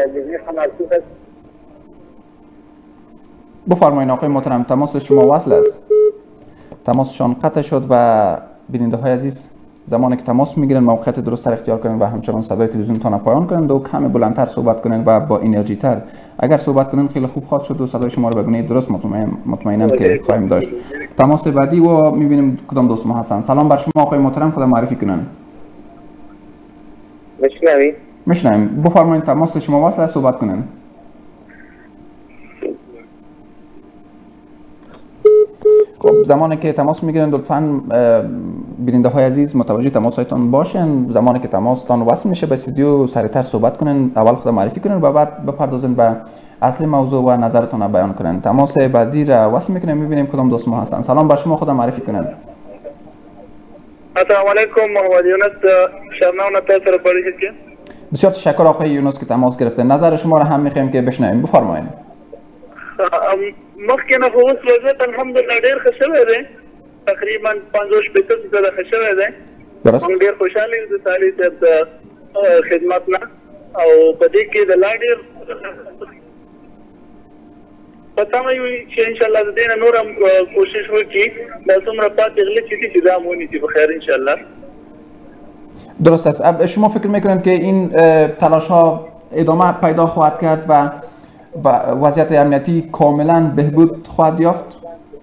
بفرمایید آقای محترم تماس شما وصل است. تماسشان قطع شد و بیننده های عزیز زمانی که تماس میگیرن موقعیت درست را اختیار کنین و همچنان صدای تلویزیونتان پایان کنین و کمی بلندتر صحبت کنین و با انرژی تر. اگر صحبت کنین خیلی خوب خواهد شد و صدای شما رو به گونه درست مطمئن مطمئنم که خواهیم داشت. تماس بعدی و میبینیم کدام دوست ما هستن. سلام بر شما آقای محترم خود معرفی کنین. میشنوید؟ میشنویم. بفرمایید تماس شما وصل است صحبت کنین. خب زمانی که تماس میگیرن لطفاً بیننده های عزیز متوجه تماس هایتان باشن. زمانی که تماستان وصل میشه به استودیو سریعتر صحبت کنن، اول خود معرفی کنن و بعد بپردازن به اصل موضوع و نظرتون رو بیان کنن. تماس بعدی را وصل میکنیم میبینیم کدام دوست ما هستن. سلام بر شما خود معرفی کنن. السلام علیکم محمد یونس شرناو نتاثر پاریس که بسیار تشکر آقای یونس که تماس گرفتن. نظر شما را هم میخوایم که بشنویم. بفرمایید. مخکې نه خو اوس وضعیت الحمدلله ډېر ښه شوی دی تقریبا پنځوس شپېته فیصده ښه شوی دی. درست. موږ ډېر خوشحاله یو د سالي صاحب د خدمت نه او په دې کې د لا ډېر په تمه یو چې انشاءالله د دې نه نور هم کوشش وکړي دا څومره پاتې غلې چې دي چې دا هم ونیسي په خیر انشاءالله. درست است. شما فکر میکنید که این تلاش ها ادامه پیدا خواهد کرد و و وضعیت امنیتی کاملا بهبود خواهد یافت؟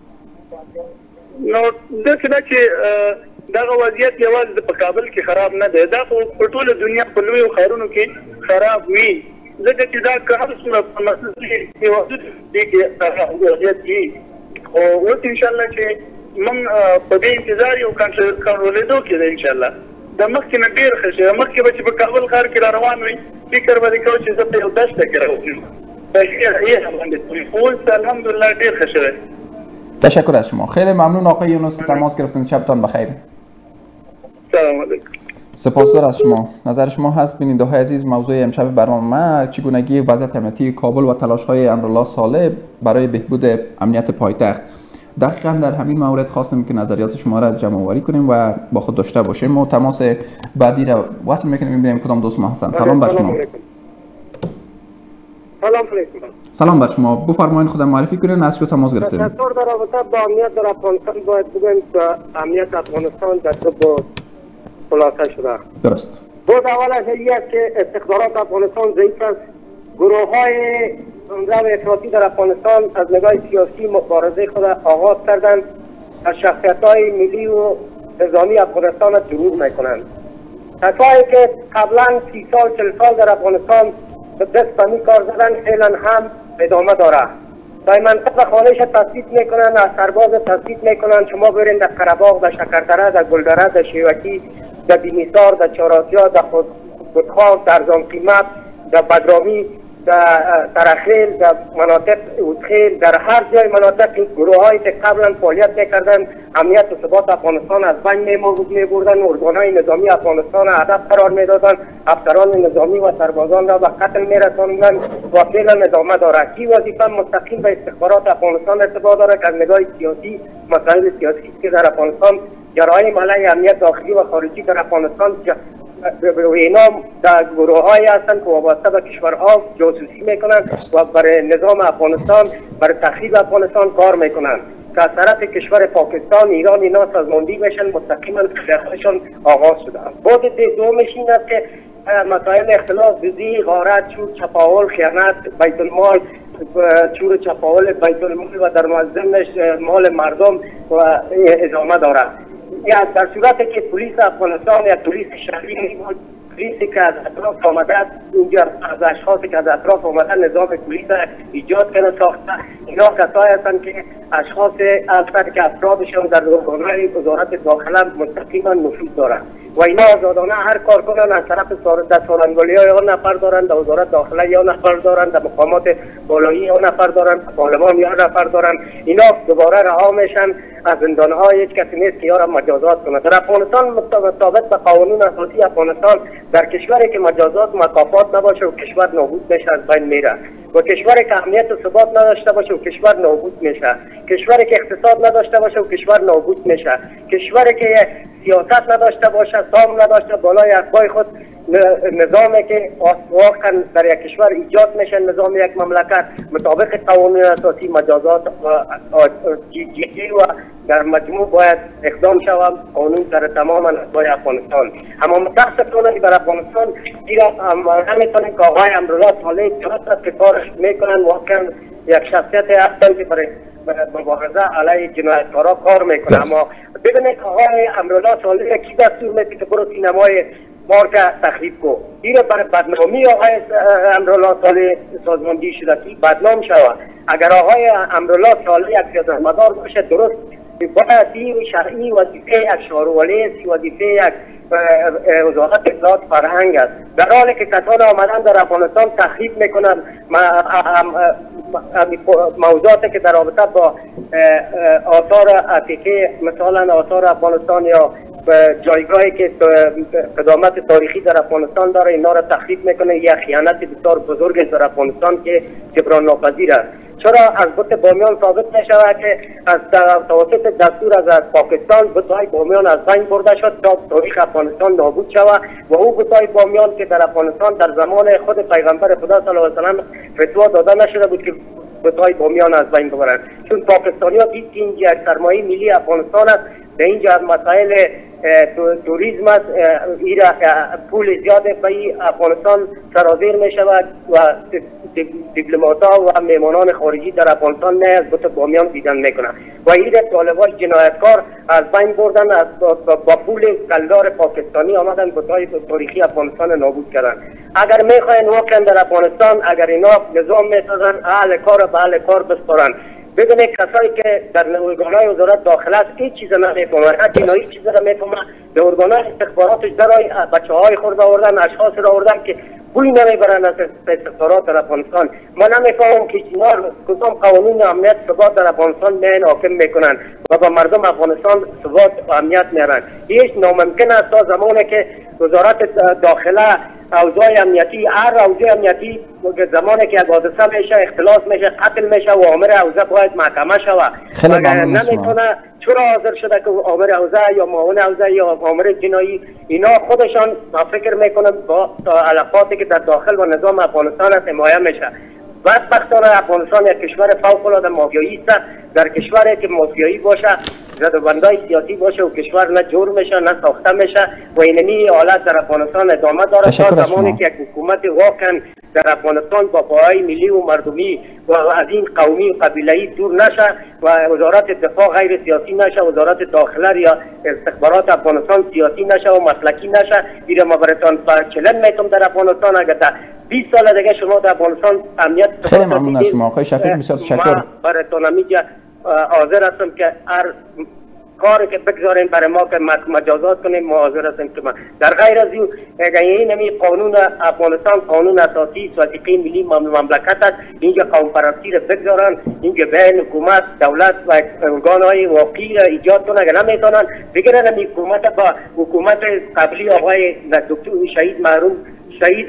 نو داسې ده چې دغه وضعیت یوازې په کابل کې خراب نه دی، دا خو په ټوله دنیا په لویو ښارونو کې خراب وي، ځکه چې دا که هر څومره پرمختللي هېوادونه دې کې وضعیت وي. خو اوس انشاءالله چې موږ په دې انتظار یو کنټرولېدو کې دی انشاءالله. د مخکې نه ډېر ښه شي. مخکې به چې په کابل ښار کې را روان وي فکر به دې کوو چې زه په یو دشته کې راوځم الحمدلله ډېر ښه شوی. تشکر از شما. خیلی ممنون آقای یونس که تماس گرفتین. شبتان بخیر. سلام علیکم. سپاسگزار از شما. نظر شما هست بیننده های عزیز موضوع امشب برنامه چگونگی وضعیت امنیتی کابل و تلاش های امرالله صالح برای بهبود امنیت پایتخت. دقیقاً در همین مورد خواستیم که نظریات شما را جمع آوری کنیم و با خود داشته باشیم و تماس بعدی را وصل میکنیم ببینیم کدام دوست ما هستند. سلام بر شما. سلام علیکم. سلام بر شما. بفرمایید خودم معرفی کنید. از چه تماس گرفتید؟ در رابطه با امنیت در افغانستان باید بگویم که امنیت افغانستان در دو بود خلاصه شده. درست. بود اولش این است که استخبارات افغانستان ضعیف است. گروه های نظام افراطی در افغانستان از نگاه سیاسی مبارزه خود آغاز کردند. از شخصیت های ملی و نظامی افغانستان را دروغ میکنند. کسایی که قبلا سی سال چل سال در افغانستان به دست بمی کار زدن فعلا هم ادامه داره. در منطقه خانهش تثبیت میکنن، از سرباز تثبیت میکنن. شما برین در قره‌باغ، در شکردره، در گلدره، در شیوکی، در بیمیسار، در چاراسیا، در خودخواه، در زانقیمت، در بدرامی، در ترخیل، در مناطق اوتخیل، در هر جای مناطق گروه هایی که قبلا فعالیت میکردن امنیت و ثبات افغانستان از بین میبردن، ارگان های نظامی افغانستان هدف قرار میدادن، افسران نظامی و سربازان را به قتل میرساندن و فعلا ادامه داره. این وظیفه مستقیم به استخبارات افغانستان ارتباط داره که از نگاه سیاسی مسائل سیاسی که در افغانستان جرایم علیه امنیت داخلی و خارجی در افغانستان اینا در گروه هایی هستند که وابسته به کشورها جاسوسی میکنند و برای نظام افغانستان، برای تخریب افغانستان کار میکنند که از طرف کشور پاکستان، ایران اینا سازماندهی میشن، مستقیما درخواستشان آغاز شده. بعد دومش این است که مسائل اختلاف دزدی، غارت، چور، چپاول، خیانت، بیت المال، چور چپاول بیت المال و در مزدمش مال مردم و ادامه دارد. یا در صورتی که پلیس افغانستان یا پلیس شهری نیست، پلیسی که از اطراف آمده اینجا از اشخاصی که از اطراف آمده نظام پلیس ایجاد کرده ساخته، اینا کسایی هستند که اشخاص هستند که افرادشان در ارگان‌های وزارت داخله مستقیما نفوذ دارند و اینا آزادانه هر کار کنند. از طرف دستورالعملی ها یا نفر دارند، در وزارت داخله یا نفر دارند، در مقامات بالایی یا نفر دارند، پارلمان یا نفر دارند. اینا دوباره رها میشن از زندان‌ها. هیچ کسی نیست که یارا مجازات کنه. در افغانستان مطابق به قانون اساسی افغانستان در کشوری که مجازات مکافات نباشه و کشور نابود میشه از بین میره و کشوری که امنیت و ثبات نداشته باشه و کشور نابود میشه، کشوری که اقتصاد نداشته باشه و کشور نابود میشه، کشوری که سیاست نداشته باشه، سام نداشته بالای عقبای خود نظامی که واقعا در یک کشور ایجاد میشه، نظام یک مملکت مطابق قوانین اساسی مجازات و جدی و در مجموع باید اقدام شود قانون در تمام عقبای افغانستان. اما متاسفانه در افغانستان دیگر نمیتونیم که آقای امرالله صالح درست که کارش میکنن، واقعا یک شخصیت هستن که برای مبارزه علیه جنایتکارا کار میکنه. اما ببینید آقای امرالله صالح کی دستور میده که برو سینمای مارک تخریب کو؟ این برای بدنامی آقای امرالله صالح سازماندهی شده که بدنام شود. اگر آقای امرالله صالح یک سیاستمدار باشه درست باید این شرعی وظیفه یک شارولی است، وظیفه یک وزارت اطلاعات فرهنگ است. در حالی که کسان آمدن در افغانستان تخریب میکنن موضوعاتی که در رابطه با آثار عتیقه مثلا آثار افغانستان یا جایگاهی که قدامت تاریخی در افغانستان داره اینا را تخریب میکنه. یک خیانت بسیار بزرگ در افغانستان که جبران ناپذیر است. چرا از بت بامیان ثابت نشود که از توسط دستور از پاکستان بت‌های بامیان از بین برده شد تا تاریخ افغانستان نابود شود و او بت‌های بامیان که در افغانستان در زمان خود پیغمبر خدا صلی الله علیه و سلم فتوا داده نشده بود که بت‌های بامیان از بین ببرند، چون پاکستانی‌ها دید که اینجا یک سرمایه ملی افغانستان است، در اینجا مسائل توریسم است، ایرا پول زیاد به افغانستان سرازیر می شود و دیپلمات‌ها و مهمانان خارجی در افغانستان نه از بت بامیان دیدن میکنند و ایرا طالبان جنایتکار از بین بردن، از با پول کلدار پاکستانی آمدن بت‌های تاریخی افغانستان نابود کردن. اگر میخواین واقعا در افغانستان اگر اینا نظام میسازن اهل کار به اهل کار بسپارن، بدون کسایی که در ارگان‌های وزارت داخله است هیچ چیز نمیفهمن، حتی اینا هیچ چیز نمیفهمن، در ارگان‌های استخباراتش درای بچه‌های خود آوردن، اشخاص را آوردن که بوی نمیبرن از استخبارات در افغانستان. من نمیفهمم که اینا کدام قوانین امنیت ثبات در افغانستان میان حاکم میکنن و با مردم افغانستان ثبات و امنیت میارن. هیچ ناممکن است تا زمانی که وزارت داخله اوضاع امنیتی هر اوضاع امنیتی زمانی که حادثه میشه اختلاس میشه قتل میشه و آمر اوضاع باید محکمه شود. خیلی ممنون نمیتونه چرا حاضر شده که آمر اوضاع یا معاون اوضاع یا آمر جنایی اینا خودشان فکر میکنن با علفاتی که در داخل و نظام افغانستان است حمایت میشه. بدبختانه افغانستان یک کشور فوق العاده مافیایی است. در کشوری که مافیایی باشه زدوبندای سیاسی باشه و کشور نه جور میشه نه ساخته میشه و اینمی حالت در افغانستان ادامه داره تا زمانی که یک حکومت واقعا در افغانستان با پایه‌ی ملی و مردمی و از این قومی و قبیله‌ای دور نشه و وزارت دفاع غیر سیاسی نشه، وزارت داخله یا استخبارات افغانستان سیاسی نشه و مسلکی نشه. ایره ما براتون چلن میتونم در افغانستان اگر در بیست سال دیگه شما در افغانستان امنیت خیلی ممنون از شما آقای شفیق، بسیار تشکر. براتون میگم حاضر هستم که هر کاری که بگذاریم برای ما که مجازات کنیم، ما حاضر هستیم که ما در غیر از این این نمی قانون افغانستان قانون اساسی وثیقه ملی مملکت است، اینجا قوم پرستی را بگذارن، اینجا بین حکومت دولت و ارگان‌های واقعی را ایجاد کنن. اگر نمیتونن بگیرن این حکومت با حکومت قبلی آقای دکتر شهید محروم شهید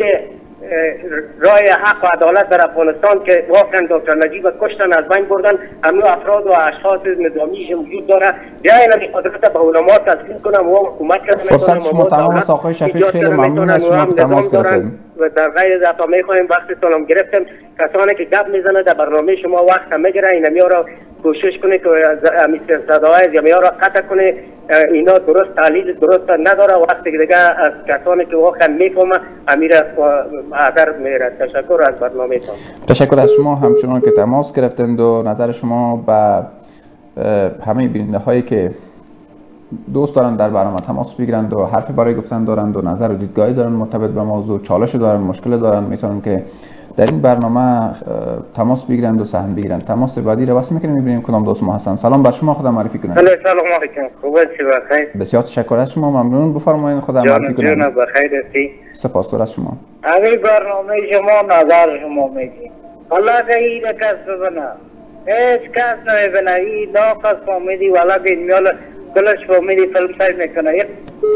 رای حق و عدالت در افغانستان که واقعا دکتر نجیب کشتن از بین بردن، همه افراد و اشخاص نظامیش وجود داره، بیاین این قدرت به علما تسلیم کنم و حکومت کنم. فرصت شما تمام است آقای شفیق، خیلی ممنون از شما که تماس گرفتید و در غیر از تا میخوایم وقتتون هم گرفتم. کسانی که گپ میزنه در برنامه شما وقت هم میگیره، اینا میاره کوشش کنه که امیت صداهای یا میاره قطع کنه، اینا درست تحلیل درست نداره. وقتی دیگه از کسانی که واقعا میفهمه امیر حاضر میره. تشکر از برنامه تان. تشکر از شما همچنان که تماس گرفتند و نظر شما به همه بیننده هایی که دوست دارن در برنامه تماس بگیرند و حرفی برای گفتن دارند و نظر و دیدگاهی دارن مرتبط به موضوع، چالش دارن، مشکل دارن، میتونن که در این برنامه تماس بگیرند و سهم بگیرند. تماس بعدی رو واسه میکنیم میبینیم کدام دوست ما هستن. سلام بر شما، خدا معرفی کنید. سلام علیکم. خوب هستی؟ بخیر. بسیار تشکر از شما، ممنون. بفرمایید خدا معرفی کنید. جان بخیر هستی؟ سپاسگزار از شما. همین برنامه شما نظر شما میگی الله غیر کس ببینه هیچ کس نمیبینه این ناقص فامیدی والا که میاله کلش فامیدی فیلم ساید میکنه.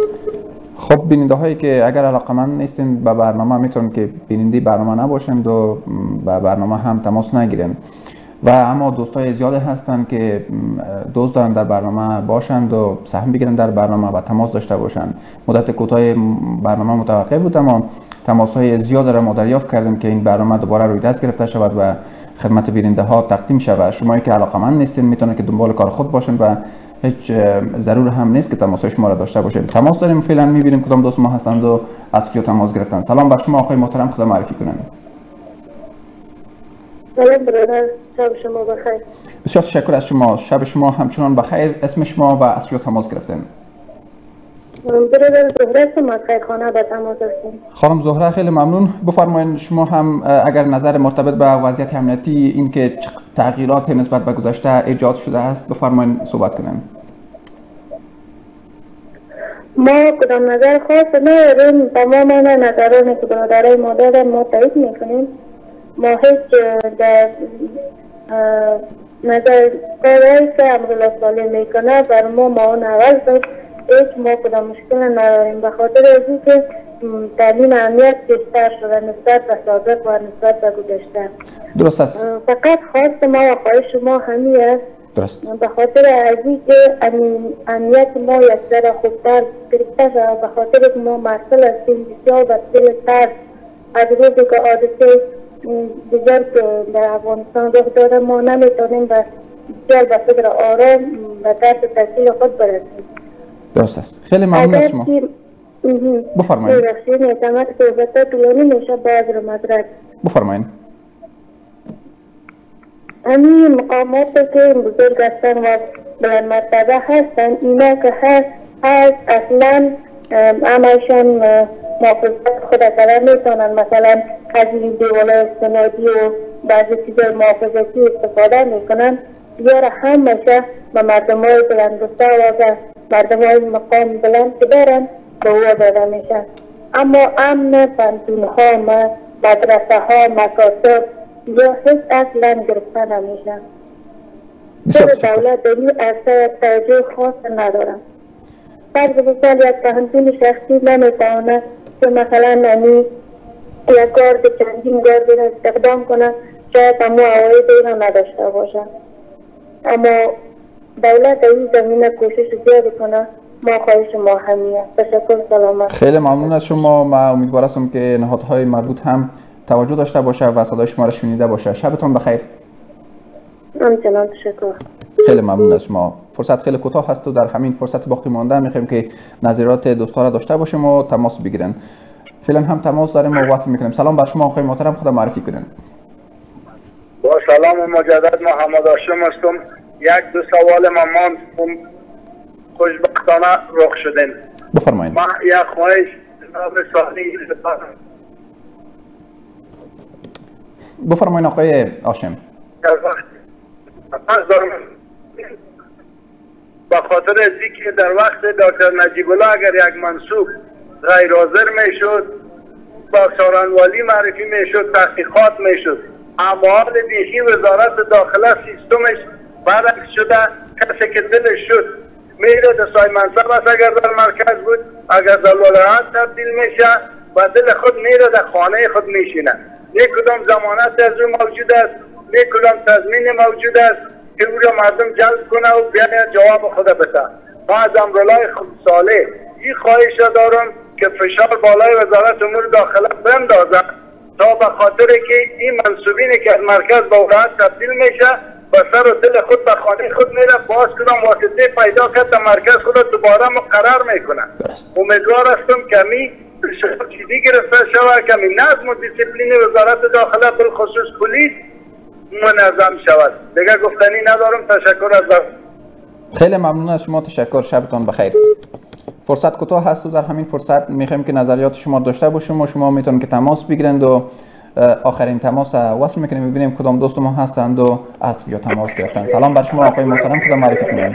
خب بیننده هایی که اگر علاقمند نیستین به برنامه میتونن که بیننده برنامه نباشند و به برنامه هم تماس نگیرن و اما دوستای زیاد هستن که دوست دارن در برنامه باشند و سهم بگیرن در برنامه و تماس داشته باشند. مدت کوتاه برنامه متوقف بود اما تماس های زیاد را ما دریافت کردیم که این برنامه دوباره روی دست گرفته شود و خدمت بیننده ها تقدیم شود. شما که علاقمند نیستین میتونن که دنبال کار خود باشن و هیچ ضرور هم نیست که تماس شما را داشته باشید. تماس داریم، فعلا میبینیم کدام دوست ما هستند و از کجا تماس گرفتن. سلام بر شما آقای محترم، خدا معرفی کنید. سلام برادر، شب شما بخیر. بسیار تشکر از شما، شب شما همچنان بخیر. اسم شما و از کجا تماس گرفتن؟ برادر زهره هستم از خیرخانه به تماس هستم. خانم زهره خیلی ممنون. بفرمایید شما هم اگر نظر مرتبط به وضعیت امنیتی این که تغییرات نسبت به گذشته ایجاد شده است بفرمایید صحبت کنیم. ما کدام نظر خاص نداریم، تمام نظرانی که برادرای ما دادن ما تایید میکنیم. ما هیچ در نظر کارهایی که امرالله صالح میکنه بر ما معاون عوض داد، هیچ ما کدام مشکل نداریم. به خاطر از اینکه تعلیم اهمیت بیشتر شده نسبت به سابق و نسبت به گذشته. درست است. فقط خواست ما و خواهش شما همین است. درست. به خاطر ازی که امنیت ما یک ذره خوبتر گرفته شد، به خاطر که ما مسئول هستیم بسیار بسیار تر از روزی که حادثه دیگر که در افغانستان رخ داده ما نمیتونیم بسیار به فکر آرام و طرز تحصیل خود برسیم. درست است. خیلی ممنون از شما. بفرمایید. ببخشید اعتماد صحبت طولانی میشه باز رو مدرک. بفرمایید. همین مقامات که بزرگ هستن و بلند مرتبه هستن اینا که هست هست اصلا همشان محافظت خود اصلا میتونن مثلا از این دیوال استنادی و بعضی چیزای محافظتی استفاده میکنن بیاره همشه به مردم های بلند گفته و مردم های مقام بلند که دارن به او داده میشن. اما امن پنتون ها مدرسه ها مکاتب یا هیچ اصلا گرفته نمیشن. خود دولت در این عرصه توجه خاص ندارم. فرض بسیار یک پنتون شخصی نمیتونه که مثلا نمی یک گارد چندین گارد استخدام کنه شاید همو عواید اینا نداشته باشه. اما دولت در این زمینه کوشش زیاد کنه. ما خواهش ما همیه. تشکر سلامت. خیلی ممنون از شما. ما امیدوار هستم که نهادهای مربوط هم توجه داشته باشه و صدای شما را شنیده باشه. شبتون بخیر. همچنان تشکر. خیلی ممنون از شما. فرصت خیلی کوتاه هست و در همین فرصت باقی مانده میخوایم که نظرات دوستان را داشته باشیم و تماس بگیرن. فعلا هم تماس داریم و وصل میکنیم. سلام بر شما آقای محترم، خود معرفی کنین. با سلام مجدد محمد هاشم هستم. یک دو سوال ما ماند خوشبختانه رخ شدن. بفرمایید. ما یک خواهش جناب سالی بفرمایید آقای هاشم. در وقت به خاطر ازی که در وقت دکتر نجیب الله اگر یک منصوب غیر حاضر میشد با سارنوالی معرفی میشد تحقیقات میشد، اما حال بیخی وزارت داخله سیستمش برعکس شده. کسی که دلش شد میره در سای منصب است اگر در مرکز بود، اگر در ولایت تبدیل میشه و دل خود میره در خانه خود میشینه. یک کدام ضمانت از او موجود است، یک کدام تضمین موجود است که او را مردم جلب کنه و بیاید جواب خود بده. ما از امرالله صالح این خواهش دارم که فشار بالای وزارت امور داخله بندازد تا به خاطر که این منصوبینی که از مرکز به ولایت تبدیل میشه و سر و دل خود به خانه خود میره، باز کدام واسطه پیدا کرد در مرکز خود دوباره مقرر میکنه. امیدوار هستم کمی جدی گرفته شود، کمی نظم و دیسیپلین وزارت داخله بالخصوص پلیس منظم شود. دیگه گفتنی ندارم. تشکر از خیلی ممنون از شما. تشکر. شبتان بخیر. فرصت کوتاه هست و در همین فرصت میخوایم که نظریات شما داشته باشیم و شما میتونید که تماس بگیرند و آخرین تماس وصل میکنیم ببینیم کدام دوست ما هستند و از یا تماس گرفتن. سلام بر شما آقای محترم، خدا معرفی کنید.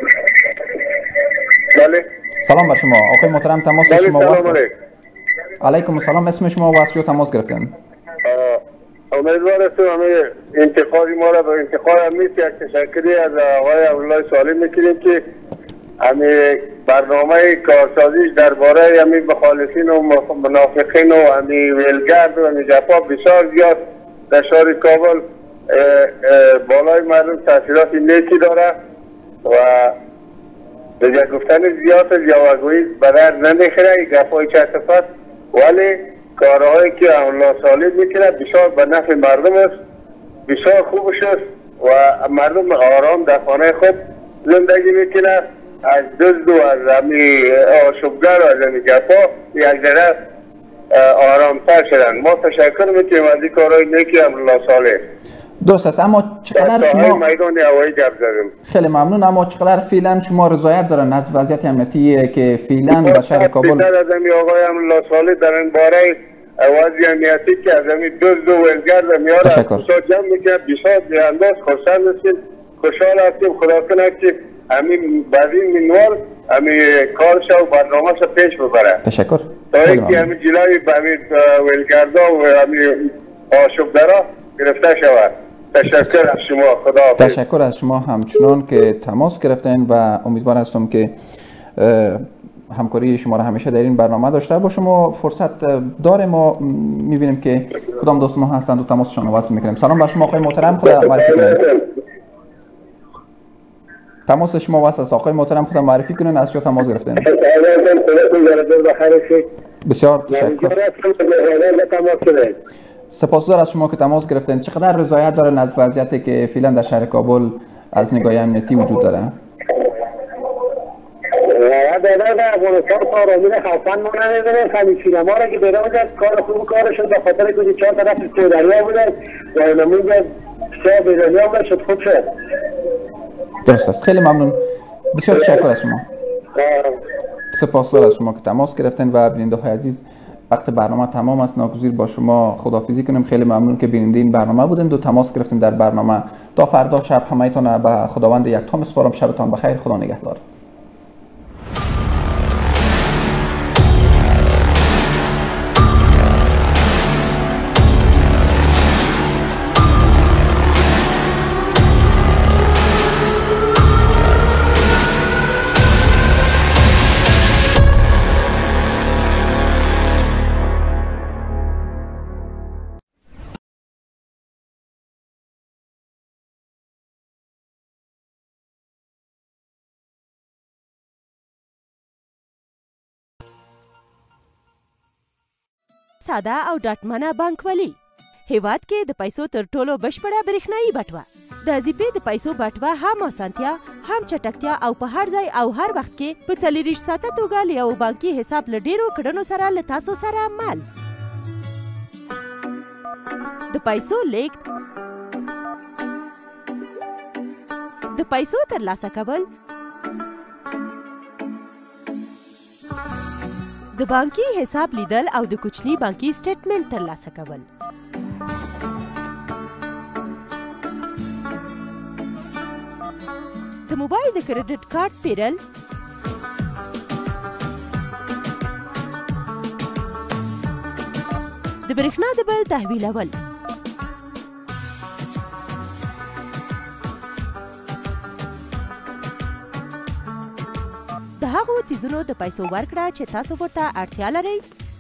بله. سلام بر شما آقای محترم، تماس شما وصل است. علیکم السلام. اسم شما و از تماس گرفتن؟ امیدوار هستم همه انتقادی ما را به انتقاد همیست یک تشکری از آقای امرالله صالح میکنیم که همه برنامه کارسازیش درباره همه مخالفین و منافقین و همه ویلگرد و همه جفا بسیار زیاد در شهر کابل بالای مردم تاثیرات نیکی داره و دیگه گفتن زیاد از یاوگویی به درد نمیخوره. این گپای چرتفت ولی کارهایی که امرالله صالح میکنه بسیار به نفع مردم است، بسیار خوبش است و مردم آرام در خانه خود زندگی میکنه. از دزد و از همی آشوبگر و از همی جفا یک ذره آرامتر شدن. ما تشکر میکنیم از این کارهای نیکی امرالله صالح. درست است. اما چقدر شما میدان هوایی گپ زدیم. خیلی ممنون. اما چقدر فعلا شما رضایت دارن از وضعیت امنیتی که فعلا در شهر کابل؟ از همی آقای امرالله صالح در این باره وضع امنیتی که از همی دزد و ولگرد میاره تشکر. جمع میکنه بسیار بیانداز خوشحال هستیم، خوشحال هستیم. خدا کنه که همین بعدی منوال همین کارش و برنامه‌اش پیش ببره. تشکر. تا اینکه همین جلوی همین ولگردا و همین آشوبگرا گرفته شود. تشکر از شما. خدا حافظ. تشکر از شما همچنان که تماس گرفتین و امیدوار هستم که همکاری شما را همیشه در این برنامه داشته باشم و فرصت داره ما میبینیم که کدام دوست ما هستند و تماسشان وصل میکنیم. سلام بر شما آقای محترم، خدا معرفی کنید. تماس شما وصل است آقای محترم، خدا معرفی کنید از چه تماس گرفتین؟ بسیار تشکر. سپاسگزار از شما که تماس گرفتین. چقدر رضایت داره از وضعیتی که فعلا در شهر کابل از نگاه امنیتی وجود داره؟ در افغانستان آرامی خفن ما نداره. خلیج سینما را که بیرون کرد کار خوب کارش شد، به خاطر که چهار طرف سودریا بودن و نمود سه بیرونی هم شد خوب شد. درست است، خیلی ممنون، بسیار تشکر از شما. سپاسگزار از شما که تماس گرفتین و بیننده های عزیز وقت برنامه تمام است، ناگزیر با شما خداحافظی کنیم. خیلی ممنون که بیننده این برنامه بودین و تماس گرفتین در برنامه. تا فردا شب همه‌تان به خداوند یکتا میسپارم. شبتان بخیر، خدا نگهدار. ساده او ډاډمنه بانکوالي هیواد کې د پیسو تر ټولو بشپړه برېښنایي بټوه. د ازیپې د پیسو بټوه هم اسانتیا، هم چټکتیا او په هر ځای او هر وخت کې په څلېرویشت ساعته توګه له یو بانکي حساب له ډېرو کړنو سره له تاسو سره مل. د پیسو لیږد، د پیسو ترلاسه کول، د بانکي حساب لیدل او د کوچني بانکي سټیټمنټ ترلاسه کول. د موبایل د کریډټ کارت پیرل، د برېښنا د بل تحویلول، د هغو څیزونو د پیسو ورکړه چې تاسو ورته اړتیا لرئ،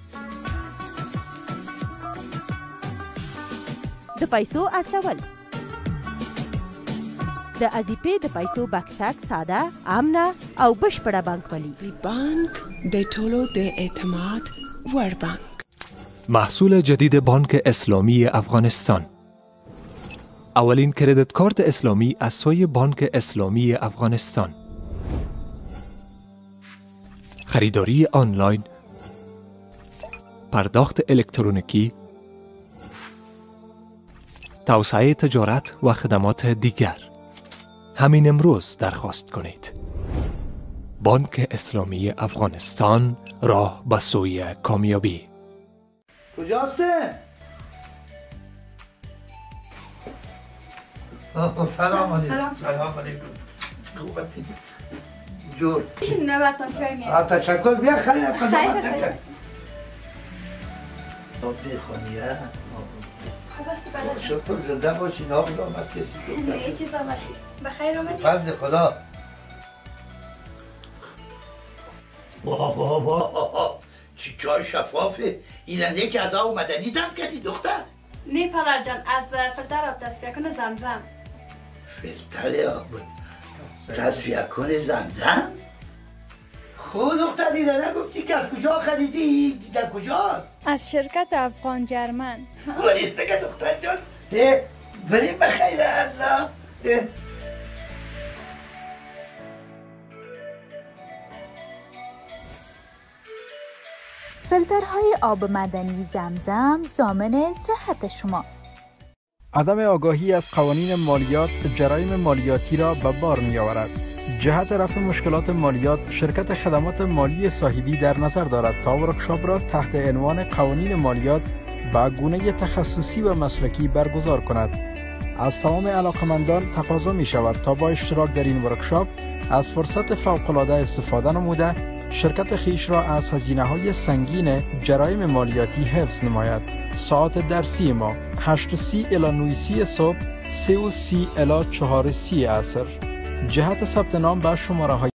د پیسو استول. د ازیپې د پیسو بکسک ساده، امنه او بشپړه بانکوالي. بانک د ټولو د اعتماد وړ بانک. محصول جدید بانک اسلامی افغانستان. اولین کریدت کارت اسلامی از سوی بانک اسلامی افغانستان. خریداری آنلاین، پرداخت الکترونیکی، توسعه تجارت و خدمات دیگر. همین امروز درخواست کنید. بانک اسلامی افغانستان، راه به سوی کامیابی. کجاسته؟ سلام علیکم. سلام علیکم. خوبتی؟ جور. شنو نوبتان چای میاد؟ تشکر، بیا خیلی کنم. خیلی خیلی. آب میخوانی ها؟ خوب است بله. شکر، زنده باشی، نام زامت کسی. یه چیز آمدی. بخیر آمدی؟ فضل خدا. واه واه واه، چی چای شفافه. اینه که از آب مدنی دم کردی دختر؟ نه پدر جان، از فیلتر آب تصفیه کنه زمزم. فیلتر آب تصفیه کنه زمزم؟ خود دختر دیده نگفتی که از کجا خریدی؟ دیده کجا؟ از شرکت افغان جرمن. باید دیگه دختر جان. ده بریم بخیر الله. فیلترهای آب مدنی زمزم ضامن صحت شما. عدم آگاهی از قوانین مالیات جرایم مالیاتی را به بار می آورد. جهت رفع مشکلات مالیات، شرکت خدمات مالی صاحبی در نظر دارد تا ورکشاپ را تحت عنوان قوانین مالیات به گونه تخصصی و مسلکی برگزار کند. از تمام علاقمندان تقاضا می شود تا با اشتراک در این ورکشاپ از فرصت فوق‌العاده استفاده نموده، شرکت خیش را از هزینه‌های سنگین جرایم مالیاتی حفظ نماید. ساعت درسی ما هشت و سی الی نه و سی صبح، سه و سی الی چهار و سی عصر. جهت ثبت نام به شماره های